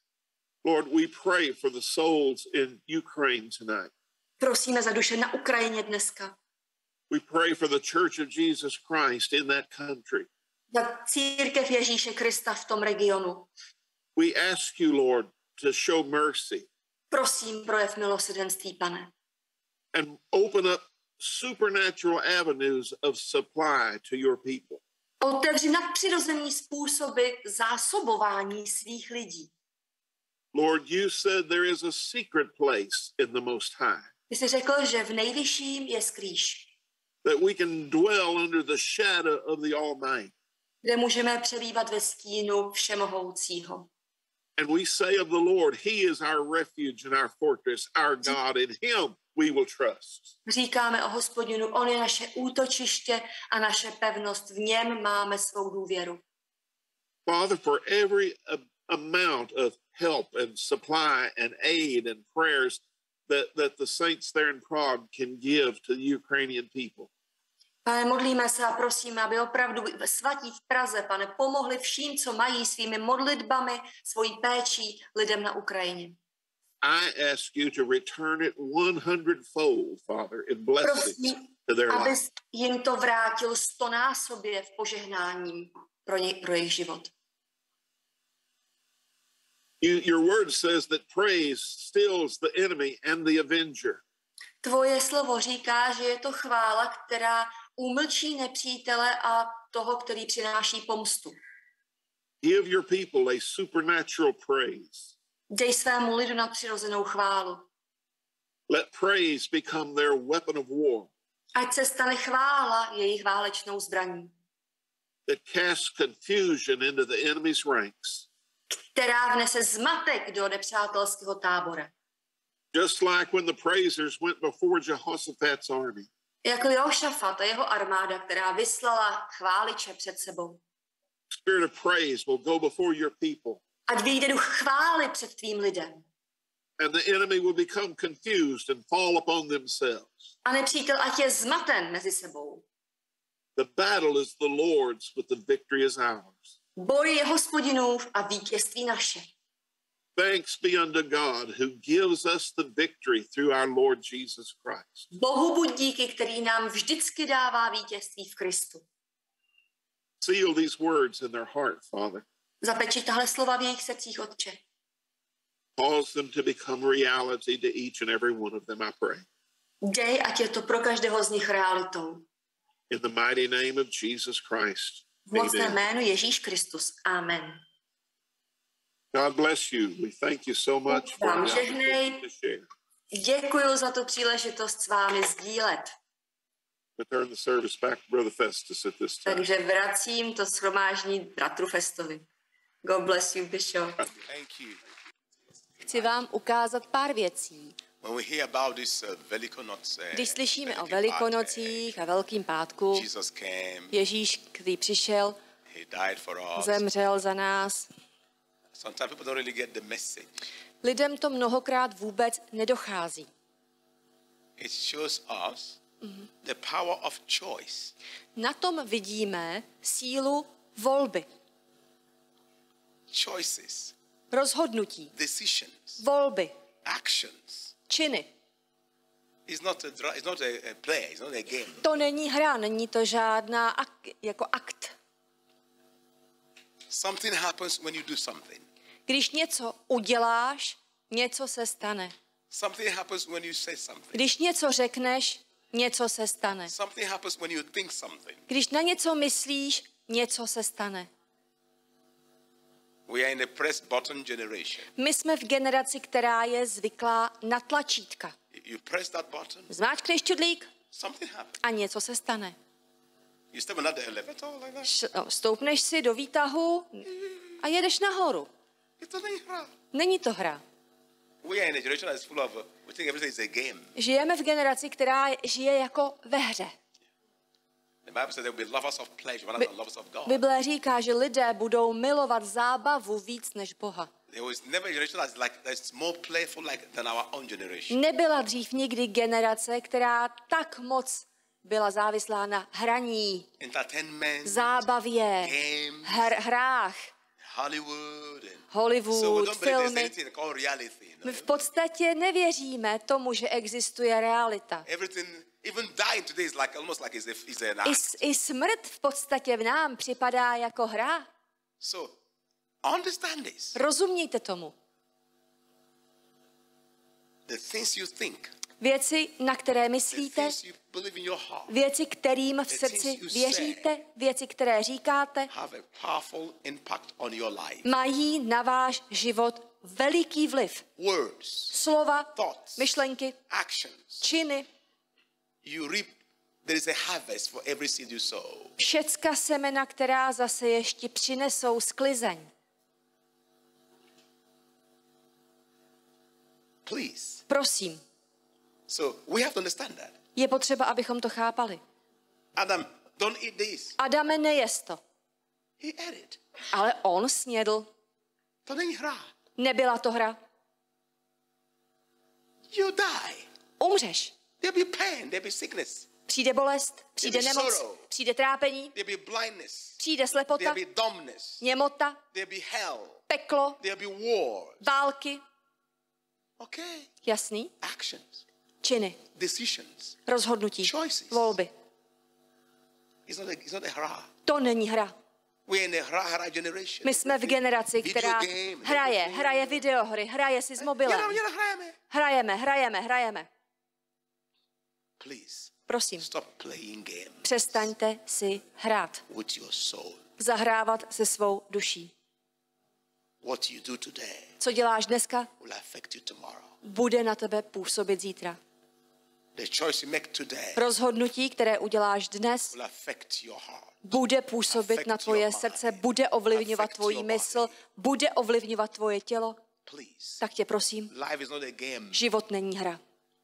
Lord, we pray for the souls in Ukraine tonight. Prosíme za duše na Ukrajině dneska. We pray for the Church of Jesus Christ in that country. Za církev Ježíše Krista v tom regionu. We ask you, Lord, to show mercy. Prosím, projev milosrdenství, Pane. And open up supernatural avenues of supply to your people. Otevři nadpřirozený způsoby zásobování svých lidí. Lord, you said there is a secret place in the Most High. Ty jsi řekl, že v nejvyšším je skrýš. That we can dwell under the shadow of the Almighty. Kde můžeme přebývat ve stínu Všemohoucího. And we say of the Lord, he is our refuge and our fortress, our God, in him we will trust. Říkáme o Hospodinu, on je naše útočiště a naše pevnost, v něm máme svou důvěru. Father, for every uh, amount of help and supply and aid and prayers that, that the saints there in Prague can give to the Ukrainian people. Pane, modlíme se a prosíme, aby opravdu svatí v Praze, Pane, pomohli vším, co mají svými modlitbami, svojí péčí lidem na Ukrajině. I ask you to return it one hundredfold, Father, in blessings to their life. Abys jim to vrátil stonásobě v požehnání pro, ně, pro jejich život. You, your word says that praise stills the enemy and the avenger. Tvoje slovo říká, že je to chvála, která umlčí nepřítele a toho, který přináší pomstu. Give your people a supernatural praise. Dej svému lidu nadpřirozenou chválu. Let praise become their weapon of war. Ať se stane chvála jejich válečnou zbraní, That casts confusion into the enemy's ranks. která vnese zmatek do nepřátelského tábora. Just like when the praisers went before Jehoshaphat's army. Jako Jehošafat a jeho armáda, která vyslala chváliče před sebou. Spirit of praise will go before your people. Ať vyjde duch chvály před tvým lidem. And the enemy will become confused and fall upon themselves. A nepřítel ať je zmaten mezi sebou. The battle is the Lord's, but the victory is ours. Boj je Hospodinův a vítězství naše. Thanks be unto God who gives us the victory through our Lord Jesus Christ. Bohu buď díky, který nám vždycky dává vítězství v Kristu. Seal these words in their heart, Father. Zapeči tahle slova v jejich srdcích, Otče. Cause them to become reality to each and every one of them, I pray. Dej, ať je to pro každého z nich realitou. In the mighty name of Jesus Christ. V mocném Amen. jménu Ježíš Kristus. Amen. God bless you. We thank you so much for Vám the žehnej. opportunity to share. Děkuji za tu příležitost s vámi sdílet. Return the service back to Brother Festus at this time. Takže vracím to shromáždění bratru Festovi. God bless you, Bishop. Thank you. Chci vám ukázat pár věcí. When we hear about this uh, Velikonoce, Když slyšíme o Velký Velikonocích a Velkým pátku, pátek, Jesus came, Ježíš, který přišel, he died for us. zemřel za nás. Sometimes people don't really get the message. Lidem to mnohokrát vůbec nedochází. It shows us the power of choice. Na tom vidíme sílu volby, Choices, rozhodnutí, decisions, volby, actions. činy. It's not a, dra- it's not a, a play, it's not a game. To není hra, není to žádná ak- jako akt. Something happens when you do something. Když něco uděláš, něco se stane. Something happens when you say something. Když něco řekneš, něco se stane. Something happens when you think something. Když na něco myslíš, něco se stane. We are in a press button generation. My jsme v generaci, která je zvyklá na tlačítka. You press that button, Zmáčkneš čudlík something happens. a něco se stane. You step on that elevator like that. Š- no, stoupneš si do výtahu a jedeš nahoru. It's not a hra. Není to hra. We are in a generation that is full of, uh, we think everything is a game. Žijeme v generaci, která žije jako ve hře. The Bible says there will be lovers of pleasure rather than lovers of God. Bible říká, že lidé budou milovat zábavu víc než Boha. There was never a generation that's like that's more playful like than our own generation. Nebyla dřív nikdy generace, která tak moc byla závislá na hraní, Entertainment, zábavě, games, her, hrách, Hollywood, and Hollywood, so we don't believe there's filmy. anything called reality. You know? My v podstatě nevěříme tomu, že existuje realita. Everything, even dying today is like almost like it's, a, it's an I, act. s- I smrt v podstatě v nám připadá jako hra. So understand this. Rozumějte tomu. The things you think, Věci, na které the myslíte, things you believe in your heart, věci, kterým v The srdci things you věříte, věci, které říkáte, have a powerful impact on your life. mají na váš život veliký vliv. Words, Slova, thoughts, myšlenky, actions. činy, You reap. There is a harvest for every seed you sow. všecka semena, která zase ještě přinesou sklizeň. Please. Prosím, So we have to understand that. je potřeba, abychom to chápali. Adam, don't eat this. Adame, nejez to. He ate it. Ale on snědl. To není hra. Nebyla to hra. You die. Umřeš. There'll be pain. There'll be sickness. Přijde bolest, přijde There'll be nemoc, sorrow. přijde trápení, There'll be blindness. přijde slepota, There'll be dumbness. němota, There'll be hell. peklo, There'll be war. války. Okay. Jasný? Actions, Činy, decisions. rozhodnutí, Choices. volby. It's not a, it's not a hra. To není hra. We're in a hra, hra generation. My jsme v generaci, Video která game, hraje, everything. hraje videohry, hraje si s Jenom, mobilem. jenom hrajeme. Hrajeme, hrajeme, hrajeme. Please Prosím, stop playing games přestaňte si hrát. with your soul. Zahrávat se svou duší. What you do today Co děláš dneska, will affect you tomorrow. bude na tebe působit zítra. The choice you make today Rozhodnutí, které uděláš dnes, will affect your heart. bude působit na tvoje srdce, bude ovlivňovat tvoji mysl, bude ovlivňovat tvoje tělo. Please. Tak tě prosím, Life is not a game. život není hra.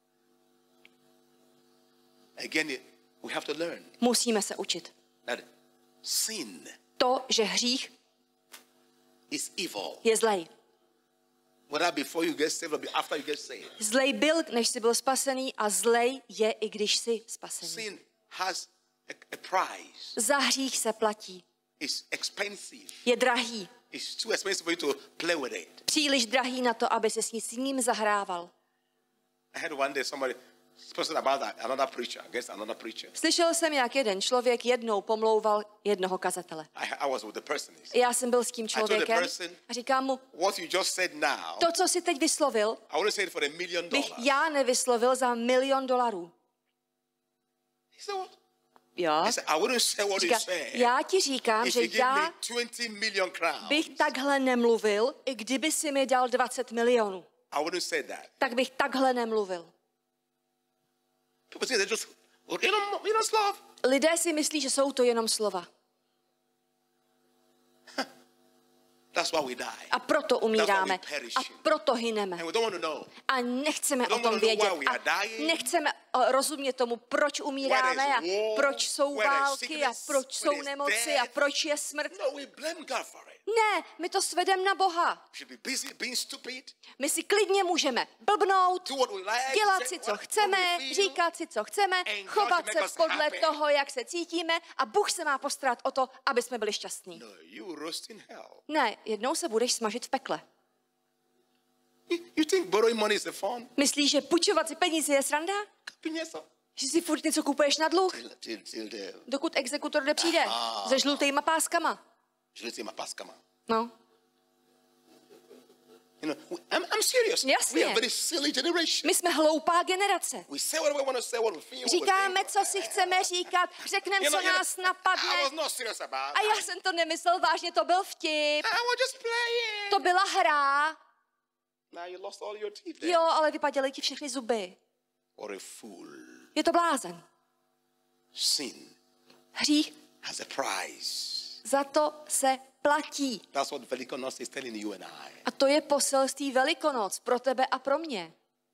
Again, we have to learn Musíme se učit. that sin To, že hřích is evil. je zlej. Whether before you get saved or after you get saved. Zlej byl, než jsi byl spasený, a zlej je, i když jsi spasený. Sin has a, a price. Za hřích se platí. It's expensive. Je drahý. It's too expensive for you to play with it. Příliš drahý na to, aby se s ním zahrával. I had one day somebody spoke about that, another preacher against another preacher. Slyšel jsem, jak jeden člověk jednou pomlouval jednoho kazatele. I, I was with the person. Já jsem byl s tím člověkem a říkám mu, What you just said now, to, co jsi teď vyslovil, I want to say it for a million bych dollars. já nevyslovil za milion dolarů. He said, what? Jo? I said, I wouldn't say what Říká, you said. já ti říkám, If že you give me já twenty million crowns, bych takhle nemluvil, i kdyby si mi dal dvacet milionů. I wouldn't say that. Tak bych takhle nemluvil. People say they just, you know, you know, slov. Lidé si myslí, že jsou to jenom slova. That's why we die. A proto umíráme. That's why we perish. A proto hyneme. And we don't want to know. A nechceme We o don't tom want to know vědět. why we are A dying. nechceme o, rozumět tomu, proč umíráme a Where there's war, proč jsou where there's války a sickness, proč where jsou there's nemoci death. a proč je smrt. No, we blame God for it. Ne, my to svedeme na Boha. We should be busy being stupid. My si klidně můžeme blbnout, Do what we like. dělat say si, co what- chceme, what we feel. říkat si, co chceme, And God chovat should se make us podle happy. toho, jak se cítíme, a Bůh se má postarat o to, aby jsme byli šťastní. No, you roast in hell. Ne, jednou se budeš smažit v pekle. You, you think borrowing money is the fun? Myslíš, že půjčovat si peníze je sranda? Penězo. Že si furt něco kupuješ na dluh? Till, till, till the, Dokud exekutor nepřijde Aha. se žlutýma páskama. žlutýma paskama. No, You know, we, I'm, I'm serious. Jasně. We are a very silly generation. my jsme hloupá generace. We say what we want to say, what we feel. what we Říkáme, think. co si chceme říkat, řekneme, You co know, you know, nás I napadne. was not serious about A já that. jsem to nemyslel vážně, to byl vtip. I was just playing. To byla hra. Now you lost all your teeth there. Jo, ale vypaděly ti všechny zuby. Or a fool. Je to blázen. Sin Hřích, has a price. za to se platí. That's what Velikonoc is telling you and I. A to je poselství Velikonoc pro tebe a pro mě.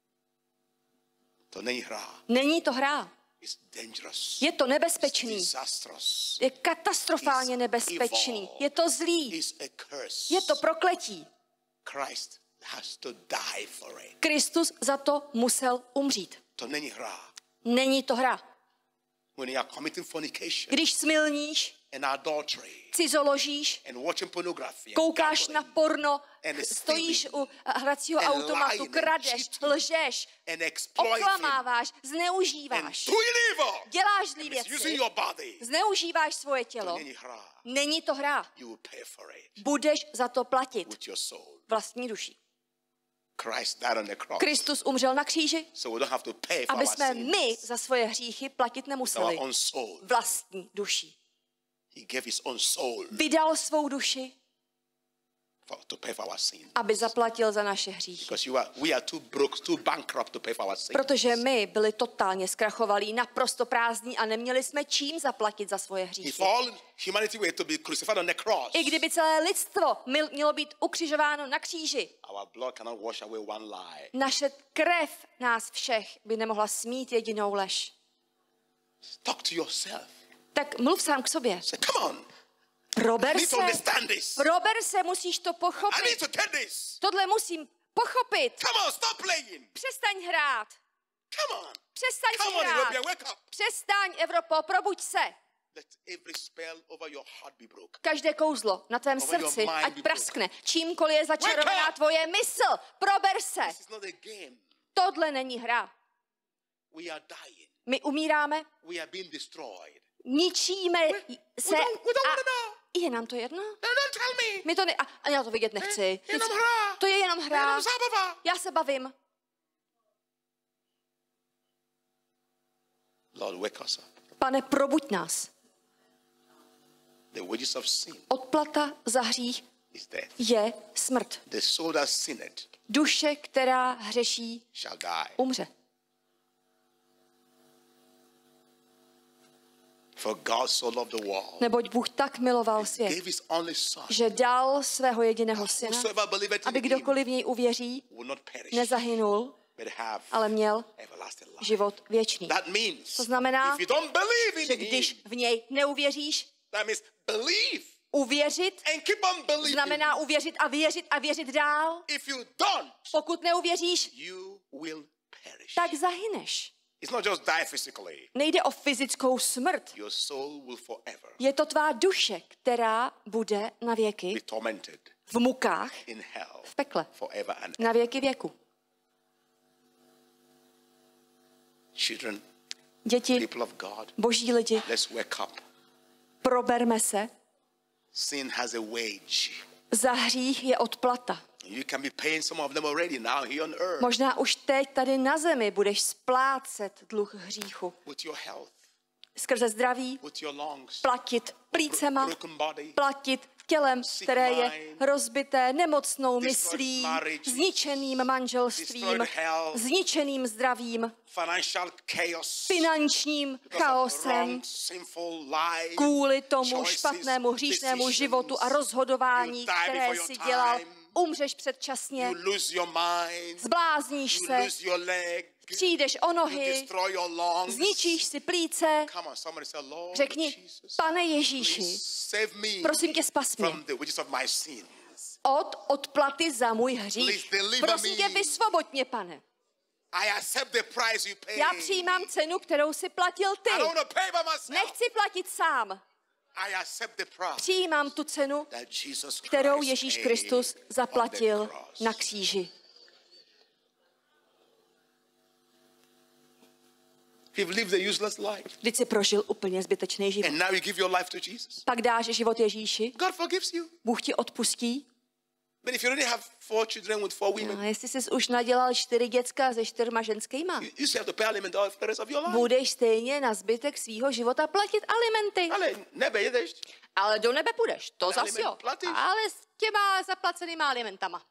To není hra. Není to hra. It's dangerous. Je to It's nebezpečný. disastrous. Je katastrofálně It's nebezpečný. evil. Je to zlý. It's a curse. Je to prokletí. Christ has to die for it. Kristus za to musel umřít. To není hra. Není to hra. When you are committing fornication Když smilníš, and adultery cizoložíš, and watching pornography and koukáš na gambling porno, and stojíš stealing u hracího and automatu, lying and kradeš, cheating lžeš, and exploiting oklamáváš, and zneužíváš, doing evil děláš zlý and misusing věci, your body. zneužíváš svoje To tělo. není hra. Není to hra. You will pay for it Budeš za to platit with your soul. vlastní duší. Christ died on the cross. Kristus umřel na kříži, So we don't have to pay for aby our jsme sins my za svoje hříchy platit with our nemuseli own soul. vlastní duší. He gave his own soul Vydal svou duši, for, to pay for our sins. aby zaplatil za naše hříchy. Because you are, we are too broke, too bankrupt to pay for our sins. Protože my byli totálně zkrachovalí, naprosto prázdní a neměli jsme čím zaplatit za svoje If hříchy. all humanity were to be crucified on the cross, I kdyby celé lidstvo mil- mělo být ukřižováno na kříži, our blood cannot wash away one lie. naše krev nás všech by nemohla smít jedinou lež. Talk to yourself. Tak mluv sám k sobě. Say, come on. I Prober need to se, understand this. prober se, musíš to I need pochopit. to get this. Tohle musím pochopit. Come on, stop playing. Přestaň hrát. Come on. Přestaň Come si on, hrát. Ethiopia, wake up. Přestaň, Evropo, probuď se. Let every spell over your heart be broken. Každé kouzlo na tvém Over your srdci, mind ať be praskne. Čímkoliv je Wake začarovaná up. tvoje mysl, prober se. This is not a game. Tohle není hra. We are dying. My umíráme, We are being destroyed. ničíme se we don't- we don't a wanna know. je nám to jedno? No, don't tell me. My to ne... A, a já to vidět nechci. Jenom Nic- hra. To je jenom hra. Jenom zábava. Já se bavím. Lord, wake us up. Pane, probuď nás. The wages of sin Odplata za hřích is death. je smrt. The soul that sinned Duše, která hřeší, shall die. umře. For God so loved the world, Neboť Bůh tak miloval gave svět, his only son, že dal svého jediného syna, whosoever believeth aby in him kdokoliv v něj uvěří, will not perish, nezahynul, but have ale měl everlasting life. život věčný. That means To znamená, if you don't believe že in him, když v něj neuvěříš, that means believe uvěřit and keep on believing. znamená uvěřit a věřit a věřit dál. If you don't, Pokud neuvěříš, you will perish. tak zahyneš. It's not just die physically. Nejde o fyzickou smrt. Your soul will forever Je to tvá duše, která bude na věky be tormented v mukách, in hell v pekle, forever and na věky věku. children, Děti, people of God, boží lidi, let's wake up. proberme se. Sin has a wage. Za hřích je odplata. You can be paying some of them already now here on earth Možná už teď tady na zemi budeš splácet dluh hříchu. with your health, Skrze zdraví, with your lungs, platit plícema, broken body, platit tělem, které je mind, rozbité, nemocnou destroyed myslí, marriages, zničeným manželstvím, destroyed health, zničeným zdravím, financial chaos, finančním because of chaosem, wrong, sinful life, kvůli tomu choices, špatnému hříšnému decisions. životu a rozhodování, You die které before your si dělal, time. umřeš předčasně, You lose your mind, zblázníš you se, lose your leg, přijdeš o you nohy, destroy your lungs. zničíš si plíce. Come on, somebody say, Lord Řekni, Jesus, Pane Ježíši, please save me prosím tě, spas mě from the wages of my sins. od odplaty za můj hřích. Please deliver Prosím tě, me. vysvoboď mě, Pane. I accept the price you paid. Já přijímám cenu, kterou si platil ty. I don't want to pay by myself. Nechci platit sám. I accept the price Přijímám tu cenu, that Jesus kterou Christ Ježíš paid Kristus on the zaplatil cross. na kříži. You've lived a useless life, Vždyť jsi prožil úplně zbytečný život. and now you give your life to Jesus. Pak dáš život Ježíši, God forgives you. Bůh ti odpustí. But if you already have four children with four women, A jestli jsi už nadělal čtyři děcka se čtyřma ženskýma, you, you still have to pay aliment for the rest of your life. budeš stejně na zbytek svýho života platit alimenty. Ale nebe jedeš. Ale do nebe půjdeš, to Ale zas aliment jo. platíš. Ale s těma zaplacenýma alimentama.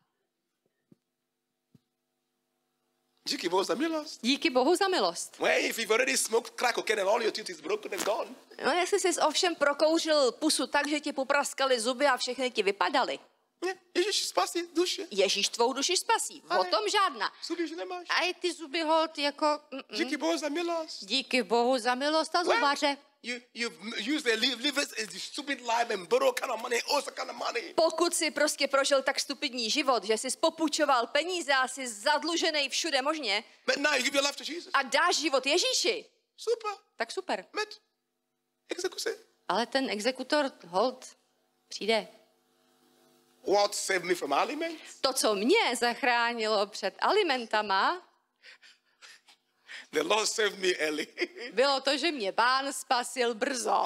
Díky Bohu za milost. Díky Bohu za milost. Well, if you've already smoked crack cocaine and all your teeth is broken and gone, No, jestli jsi ovšem prokouřil pusu tak, že ti popraskaly zuby a všechny ti vypadaly, yeah, Ježíš spasí duše. Ježíš tvou duši spasí. O Ale- tom žádná. Zuby už nemáš. A i ty zuby hold jako... Mm-mm. Díky Bohu za milost. Díky Bohu za milost a zubaře. You, you've used the live, live a stupid life and borrow kind of money, owe some kind of money. Pokud si prostě prožil tak stupidní život, že jsi popučoval peníze a jsi zadlužený všude možně But now you give your life to Jesus. a dáš život Ježíši, Super. tak super. But exekuce. Ale ten exekutor hold přijde. What saved me from aliments? To, co mě zachránilo před alimentama, The Lord saved me early. bylo to, že mě Pán spasil brzo.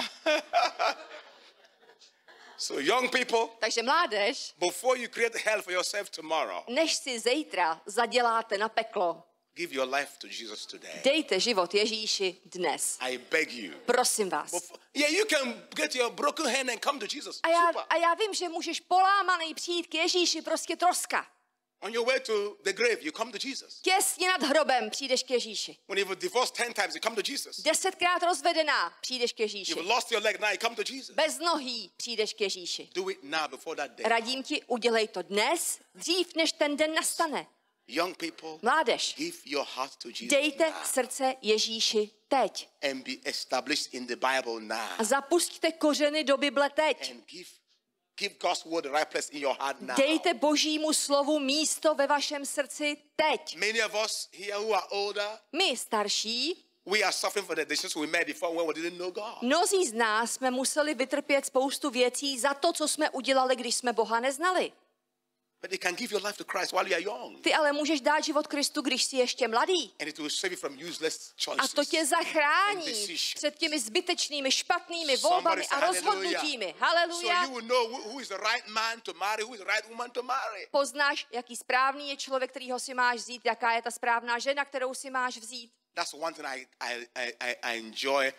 So young people, Takže mládež, before you create hell for yourself tomorrow, než si zítra zaděláte na peklo, give your life to Jesus today. dejte život Ježíši dnes. I beg you. Prosím vás. Before, yeah, you can get your broken hand and come to Jesus. A já, Super. a já vím, že můžeš polámaný přijít k Ježíši, prostě troska. On your way to the grave, you come to Jesus. Těsně nad hrobem přijdeš k Ježíši. When you've divorced ten times, you come to Jesus. Desetkrát rozvedená přijdeš k Ježíši. You've lost your leg, now you come to Jesus. Bez nohý přijdeš k Ježíši. Do it now before that day. Radím ti, udělej to dnes, dřív než ten den nastane. Young people, Mládež, give your heart to Jesus dejte now srdce Ježíši teď. and be established in the Bible now. A zapusťte kořeny do Bible teď. And give, give God's word the right place in your heart now. Dejte Božímu slovu místo ve vašem srdci teď. Many of us here who are older, My starší, we are suffering for the decisions we made before when we didn't know God. mnozí z nás jsme museli vytrpět spoustu věcí za to, co jsme udělali, když jsme Boha neznali. But you can give your life to Christ while you are young. Ty ale můžeš dát život Kristu, když jsi ještě mladý. And it will save you from useless A choices. to tě and zachrání decisions. před těmi zbytečnými, špatnými Somebody volbami say a rozhodnutími. So Haleluja. you will know who who is the right man to marry, who is the right woman to marry. Poznáš, jaký správný je člověk, kterýho si máš vzít, jaká je ta správná žena, kterou si máš vzít. That's one thing I, I, I, I- I enjoy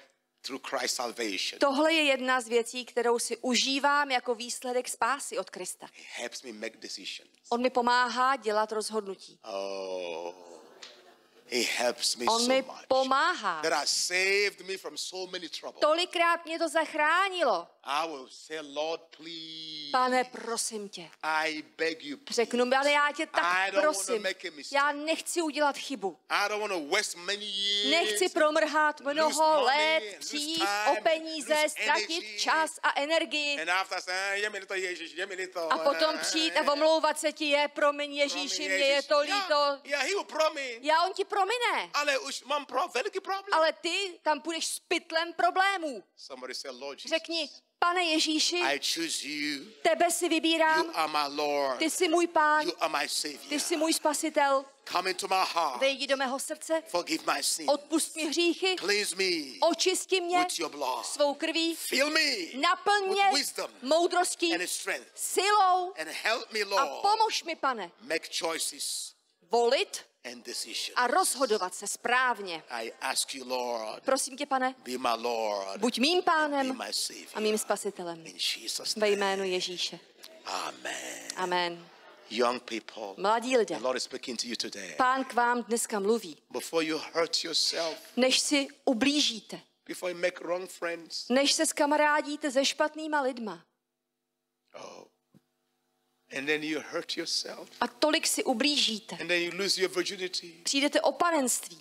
through Christ's salvation. Tohle je jedna z věcí, kterou si užívám jako výsledek spásy od Krista. He helps me make decisions. On mi pomáhá dělat rozhodnutí. Oh, he helps me On so mi much. pomáhá. That has saved me from so many troubles. Tolikrát mě to zachránilo. I will say, Lord, please. Pane, prosím tě. I beg you. Please. Řeknu, ale já tě I tak don't wanna prosím. make a mistake. Já nechci udělat chybu. I don't want to waste many years. Nechci promrhat lose mnoho money, let, lose přijít time, o peníze, lose ztratit energy. čas a energii. And after saying, je mi to Ježíš, je mi to. A potom přijít a omlouvat se ti je, promiň Ježíši, mě je to líto. Yeah, he will promise. Já on ti promine. Ale už mám pro, veliký problém. Ale ty tam půjdeš s pytlem problémů. Somebody say, Lord Jesus. Řekni, Pane Ježíši, I choose you. tebe si vybírám, You are my Lord. ty jsi můj pán, You are my Savior. ty jsi můj spasitel. Come into my heart. Vejdi do mého srdce, Forgive my sins. odpust mi hříchy, Cleanse me očisti mě with your blood. svou krví, Fill me naplň mě with wisdom moudrostí, and strength. silou And help me, a Lord, pomož mi, Pane, make choices volit and decisions. a rozhodovat se správně. I ask you, Lord, Prosím tě, Pane, be my Lord, buď mým be pánem my a Savior. mým spasitelem. In Jesus' Ve name. jménu Ježíše. Amen. Amen. Young people, Mladí lidé, the Lord is speaking to you today. Pán k vám dneska mluví. Before you hurt yourself, Než si ublížíte, before you make wrong friends, než se skamarádíte se špatnýma lidma oh, and then you hurt yourself, a tolik si ublížíte, and then you lose your virginity, přijdete o panenství,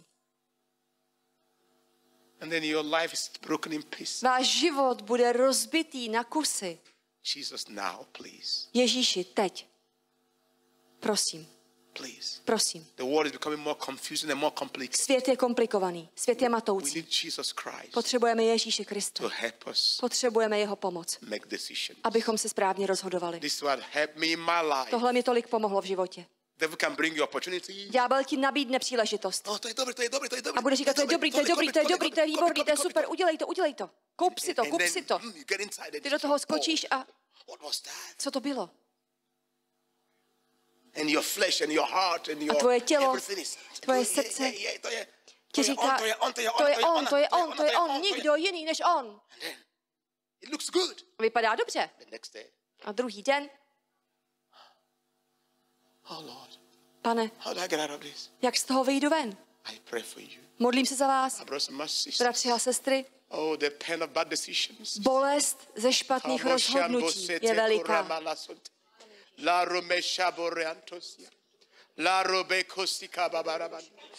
and then your life is broken in pieces. váš život bude rozbitý na kusy. Jesus, now, please, Ježíši, teď. Prosím, please. prosím. The world is becoming more confusing and more complicated. Svět je komplikovaný, svět je We matoucí. need Jesus Christ Potřebujeme Ježíše Krista. to help us Potřebujeme jeho pomoc, make decisions. abychom se správně rozhodovali. This is what helped me in my life. Tohle mi tolik pomohlo v životě. Devil can bring you opportunities. Ďábel ti nabídne příležitost Oh, to je dobré, to je dobré, to je dobré. a bude říkat, to je dobrý, to je dobrý, to je dobrý, to je výborný, to je super, udělej to, udělej to. Kup si to, And kup then, si to. mm, you get inside and Ty do toho skočíš a what was that? co to bylo? And your flesh and your heart and your tvoje tělo, everything is. tvoje Yeah, srdce yeah, yeah, to je, ti to je říká, on, to je on, to je on, to je on, to je on, to je on, to je nikdo jiný než on. And then it looks good. Vypadá dobře. The next day, A druhý den, oh Lord, Pane, how do I get out of this? jak z toho vyjdu ven? I pray for you. Modlím se za vás, My brothers and my sisters. bratři a sestry. Oh, the pain of bad decisions. Bolest ze špatných rozhodnutí je veliká. La romesha boreantosia. La robe kosika babaraban.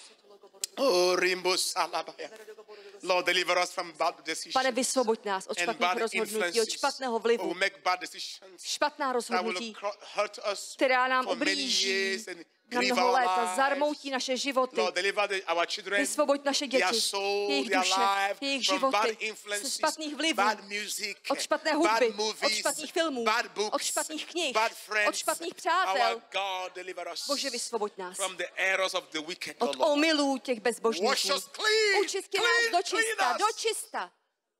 Oh, rimbo salabaya. Lord, deliver us from bad decisions. Pane, vysvoboď nás od and špatných bad rozhodnutí, od influences. špatného Oh, vlivu. make bad decisions. Špatná That rozhodnutí, will cro- hurt us která nám for many ublíží years and na grieve mnoho our let a lives. zarmoutí naše životy. Lord, deliver the, our children, Vysvoboď naše their děti, soul, jejich their duše, life jejich from bad životy, ze influences, špatných vlivů, bad music, od špatné bad hudby, movies, od špatných filmů, bad books, od špatných knih, bad friends. od špatných přátel. Our God, deliver us Bože, vysvoboď nás from the errors of the wicked, od O Lord. omylů těch Wash bezbožníků. us clean, Učisti clean, nás do čista, clean do us. čista.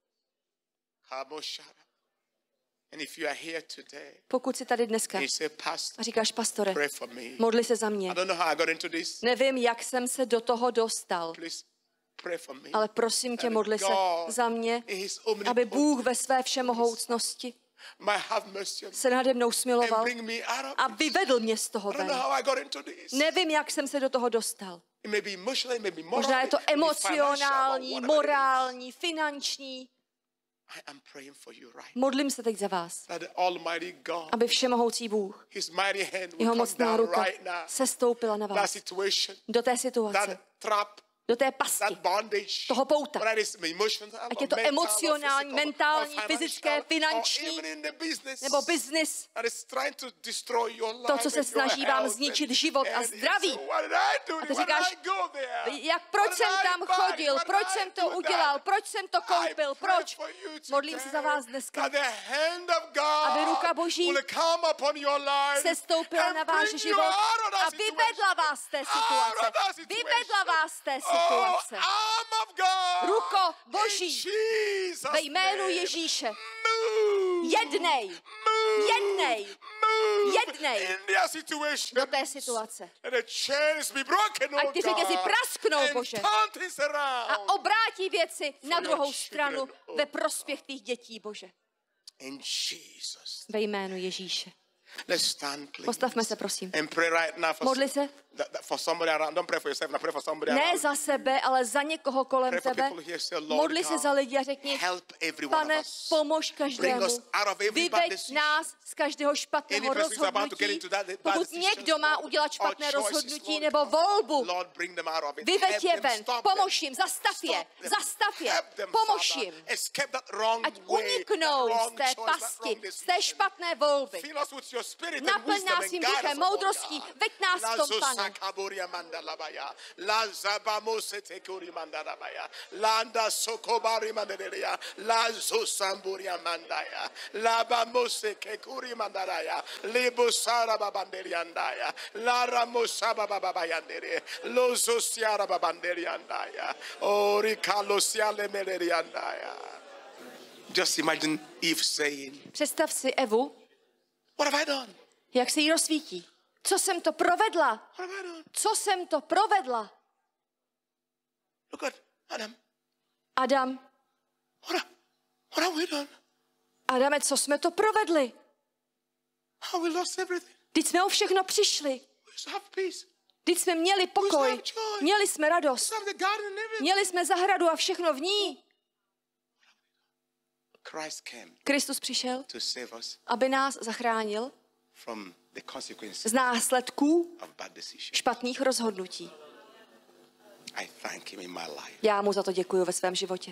Kamoshara. And if you are here today, Pokud jsi tady dneska and you say, Pastor, a říkáš, pastore, pray for me. modli se za mě. I don't know how I got into this. Nevím, jak jsem se do toho dostal, Please pray for me. ale prosím tě, modli se za mě, In his aby omnipotent Bůh ve své všemohoucnosti might have mercy on me se nade mnou and smiloval bring me out of a this. vyvedl mě z toho I don't know ven. how I got into this. Nevím, jak jsem se do toho dostal. It may be emotional, it may be moral, Možná je to it may be financial, emocionální, whatever it is. morální, finanční. I am praying for you right Modlím se teď za vás, now. That the Almighty God, aby všemohoucí Bůh, His mighty hand will jeho come mocná down ruka right now. sestoupila na That vás, situation, do té situace, that trap, do té that pasti, bondage, toho pouta. whether it's emotional, Ať or je to mental, or emocionální, physical, mentální, or fyzické, financial, finanční, or even in the business, nebo biznis, that is trying to destroy your life to, co se and your snaží vám health zničit and- život a and zdraví. so what did I do? A ty Why did říkáš, I go there? Jak, Why proč did jsem I tam buy? chodil, Why did proč I jsem do to that? udělal, proč jsem to I koupil, pray proč? for you today Modlím se za vás dneska, that the hand of aby ruka God Boží will come upon your life sestoupila and na váš bring život you out of that a vyvedla situation. vás z té Out situace. of that situation. Vyvedla vás z té Oh, situace. arm of God. Ruko In Boží, Jesus' ve jménu name. Ježíše, Move. jednej, Move. jednej, Move. jednej in their situation. do té situace. And the chains be broken, oh Ať ty řetězy God, prasknou, and Bože. turn things around. A obrátí věci na your druhou children, stranu oh ve prospěch tvých dětí, Bože. In Jesus. Ve jménu Ježíše. Let's stand, please. Postavme se, prosím. And pray right now for, Modli se. that, that for somebody around. Don't pray for yourself, now pray for somebody Ne around. za sebe, ale za někoho kolem Pray for tebe. people here, say, Lord Modli se God, za lidi a řekni, help every one Pane, of us. pomož Bring každému. us out of every bad Vyveď decision. nás z každého špatného Any person who's about to get rozhodnutí. into that bad Pokud decision, někdo má Lord, udělat or špatné choices, rozhodnutí Lord nebo God, volbu, Lord, bring them out of it. vyveď Help je them, ven, stop pomož them. jim, zastav je, Stop them. zastav je, Help them, pomož Father. jim. Escape that wrong Ať way, uniknou that z wrong té choice, that pasti, wrong z té decision. špatné volby. Fill us with your spirit and Naplň wisdom nás and tím guide us, duchem oh Lord moudrostí, God. veď nás v tom, La Pane. Kaboria Mandalabaya, La Zabamose Tekuri Mandalabaya, Landa Sokobari Mandaria, La Zosamburia Mandaya, La Bamose Kekuri Mandaraya, Lebo Sara Babanderiandaya, La Ramosa Bababayandere, Lozo Siara Babanderiandaya, Oricalo Siale Meleriandaya. Just imagine Eve saying, Představ si Evu, what have I done? jak se jí rozsvítí. Co jsem to provedla? What have I done? Co jsem to provedla? Look at Adam. Adam, What, have, what have we done? Adame, co jsme to provedli? How we lost everything. Vždyť jsme o všechno přišli. We used to have peace. Vždyť jsme měli pokoj. Měli jsme We radost. used to have the garden and everything. Měli jsme zahradu a všechno v ní. Christ came Kristus přišel, to save us aby nás zachránil from the consequences z následků of bad decisions. špatných rozhodnutí. I thank him in my life. Já mu za to děkuji ve svém životě.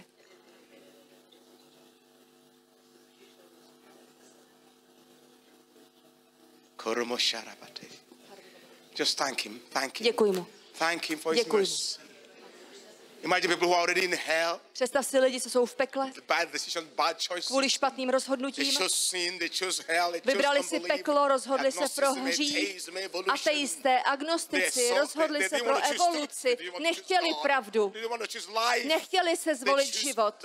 Koromo Sharabate. Just thank him. Thank him. Děkuji mu. Thank him for his Děkuji mu. mercy. Imagine people who are already in hell, Představ si lidi, co jsou v pekle the bad decisions, bad choices. kvůli špatným They rozhodnutím. chose sin, they chose hell, they chose Vybrali si unbelief, peklo, rozhodli se pro agnosticism, hřích. atheism, evolution. Ateisté, agnostici, rozhodli se pro evoluci, nechtěli pravdu, nechtěli se zvolit život.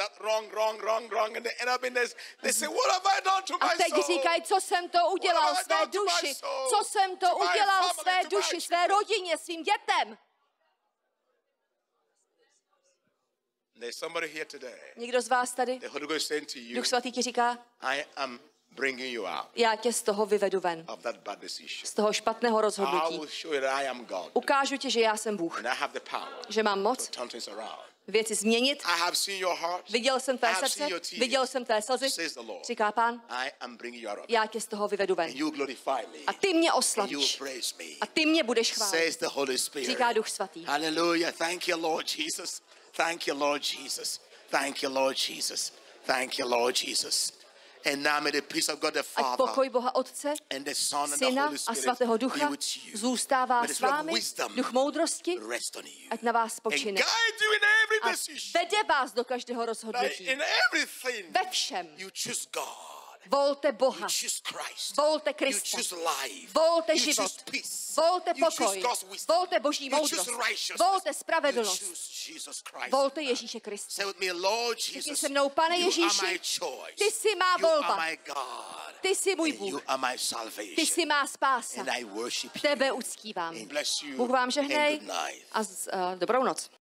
A teď říkají, co jsem to udělal své duši, co jsem to udělal své duši, své rodině, svým dětem. There's somebody here today. Někdo z vás tady, The Holy Ghost is saying to you, Duch Svatý ti říká, I am bringing you out já tě z toho vyvedu ven, of that bad decision. z toho špatného I rozhodnutí. will show you that I am God. Ukážu ti, že já jsem Bůh, And I have the power že mám to moc turn things around. věci změnit. I have seen your heart. Viděl jsem I tvé have srdce, seen your tears. viděl jsem tvé slzy, Says the Lord. říká Pán, I am bringing you out of it. já tě z toho vyvedu ven. And you glorify me. A ty mě And you oslavíš. praise me. A ty mě budeš chválit, Says the Holy Spirit. říká Duch Svatý. Hallelujah. Thank you, Lord Jesus. Thank you, Lord Jesus. Thank you, Lord Jesus. Thank you, Lord Jesus. And now may the peace of God the Ať Father pokoj Boha Otce, and the Son and the Syna Holy a Spirit Svatého be Ducha with you. zůstává May the s spirit of vámi, wisdom duch moudrosti, rest on you. ať na vás And spočine. guide you in every A decision. vede vás do každého That rozhodnutí. in everything Ve všem. you choose God. Volte You Boha. choose Christ. Volte You Krista. choose life. Volte You život. choose peace. Volte You choose pokoj. God's wisdom. Volte Boží You choose moudrost. righteousness. Volte You spravedlnost. choose Jesus Christ. Volte Ježíše Krista. Say with me, Lord Řekni Jesus, se mnou, Pane you are Ježíši, my choice. ty jsi má You volba. are my God. Ty jsi můj And Bůh. you are my Ty salvation. jsi má spása. And I worship you. Tebe uctívám. And bless you. Bůh vám And žehnej good night. a z, uh, dobrou noc.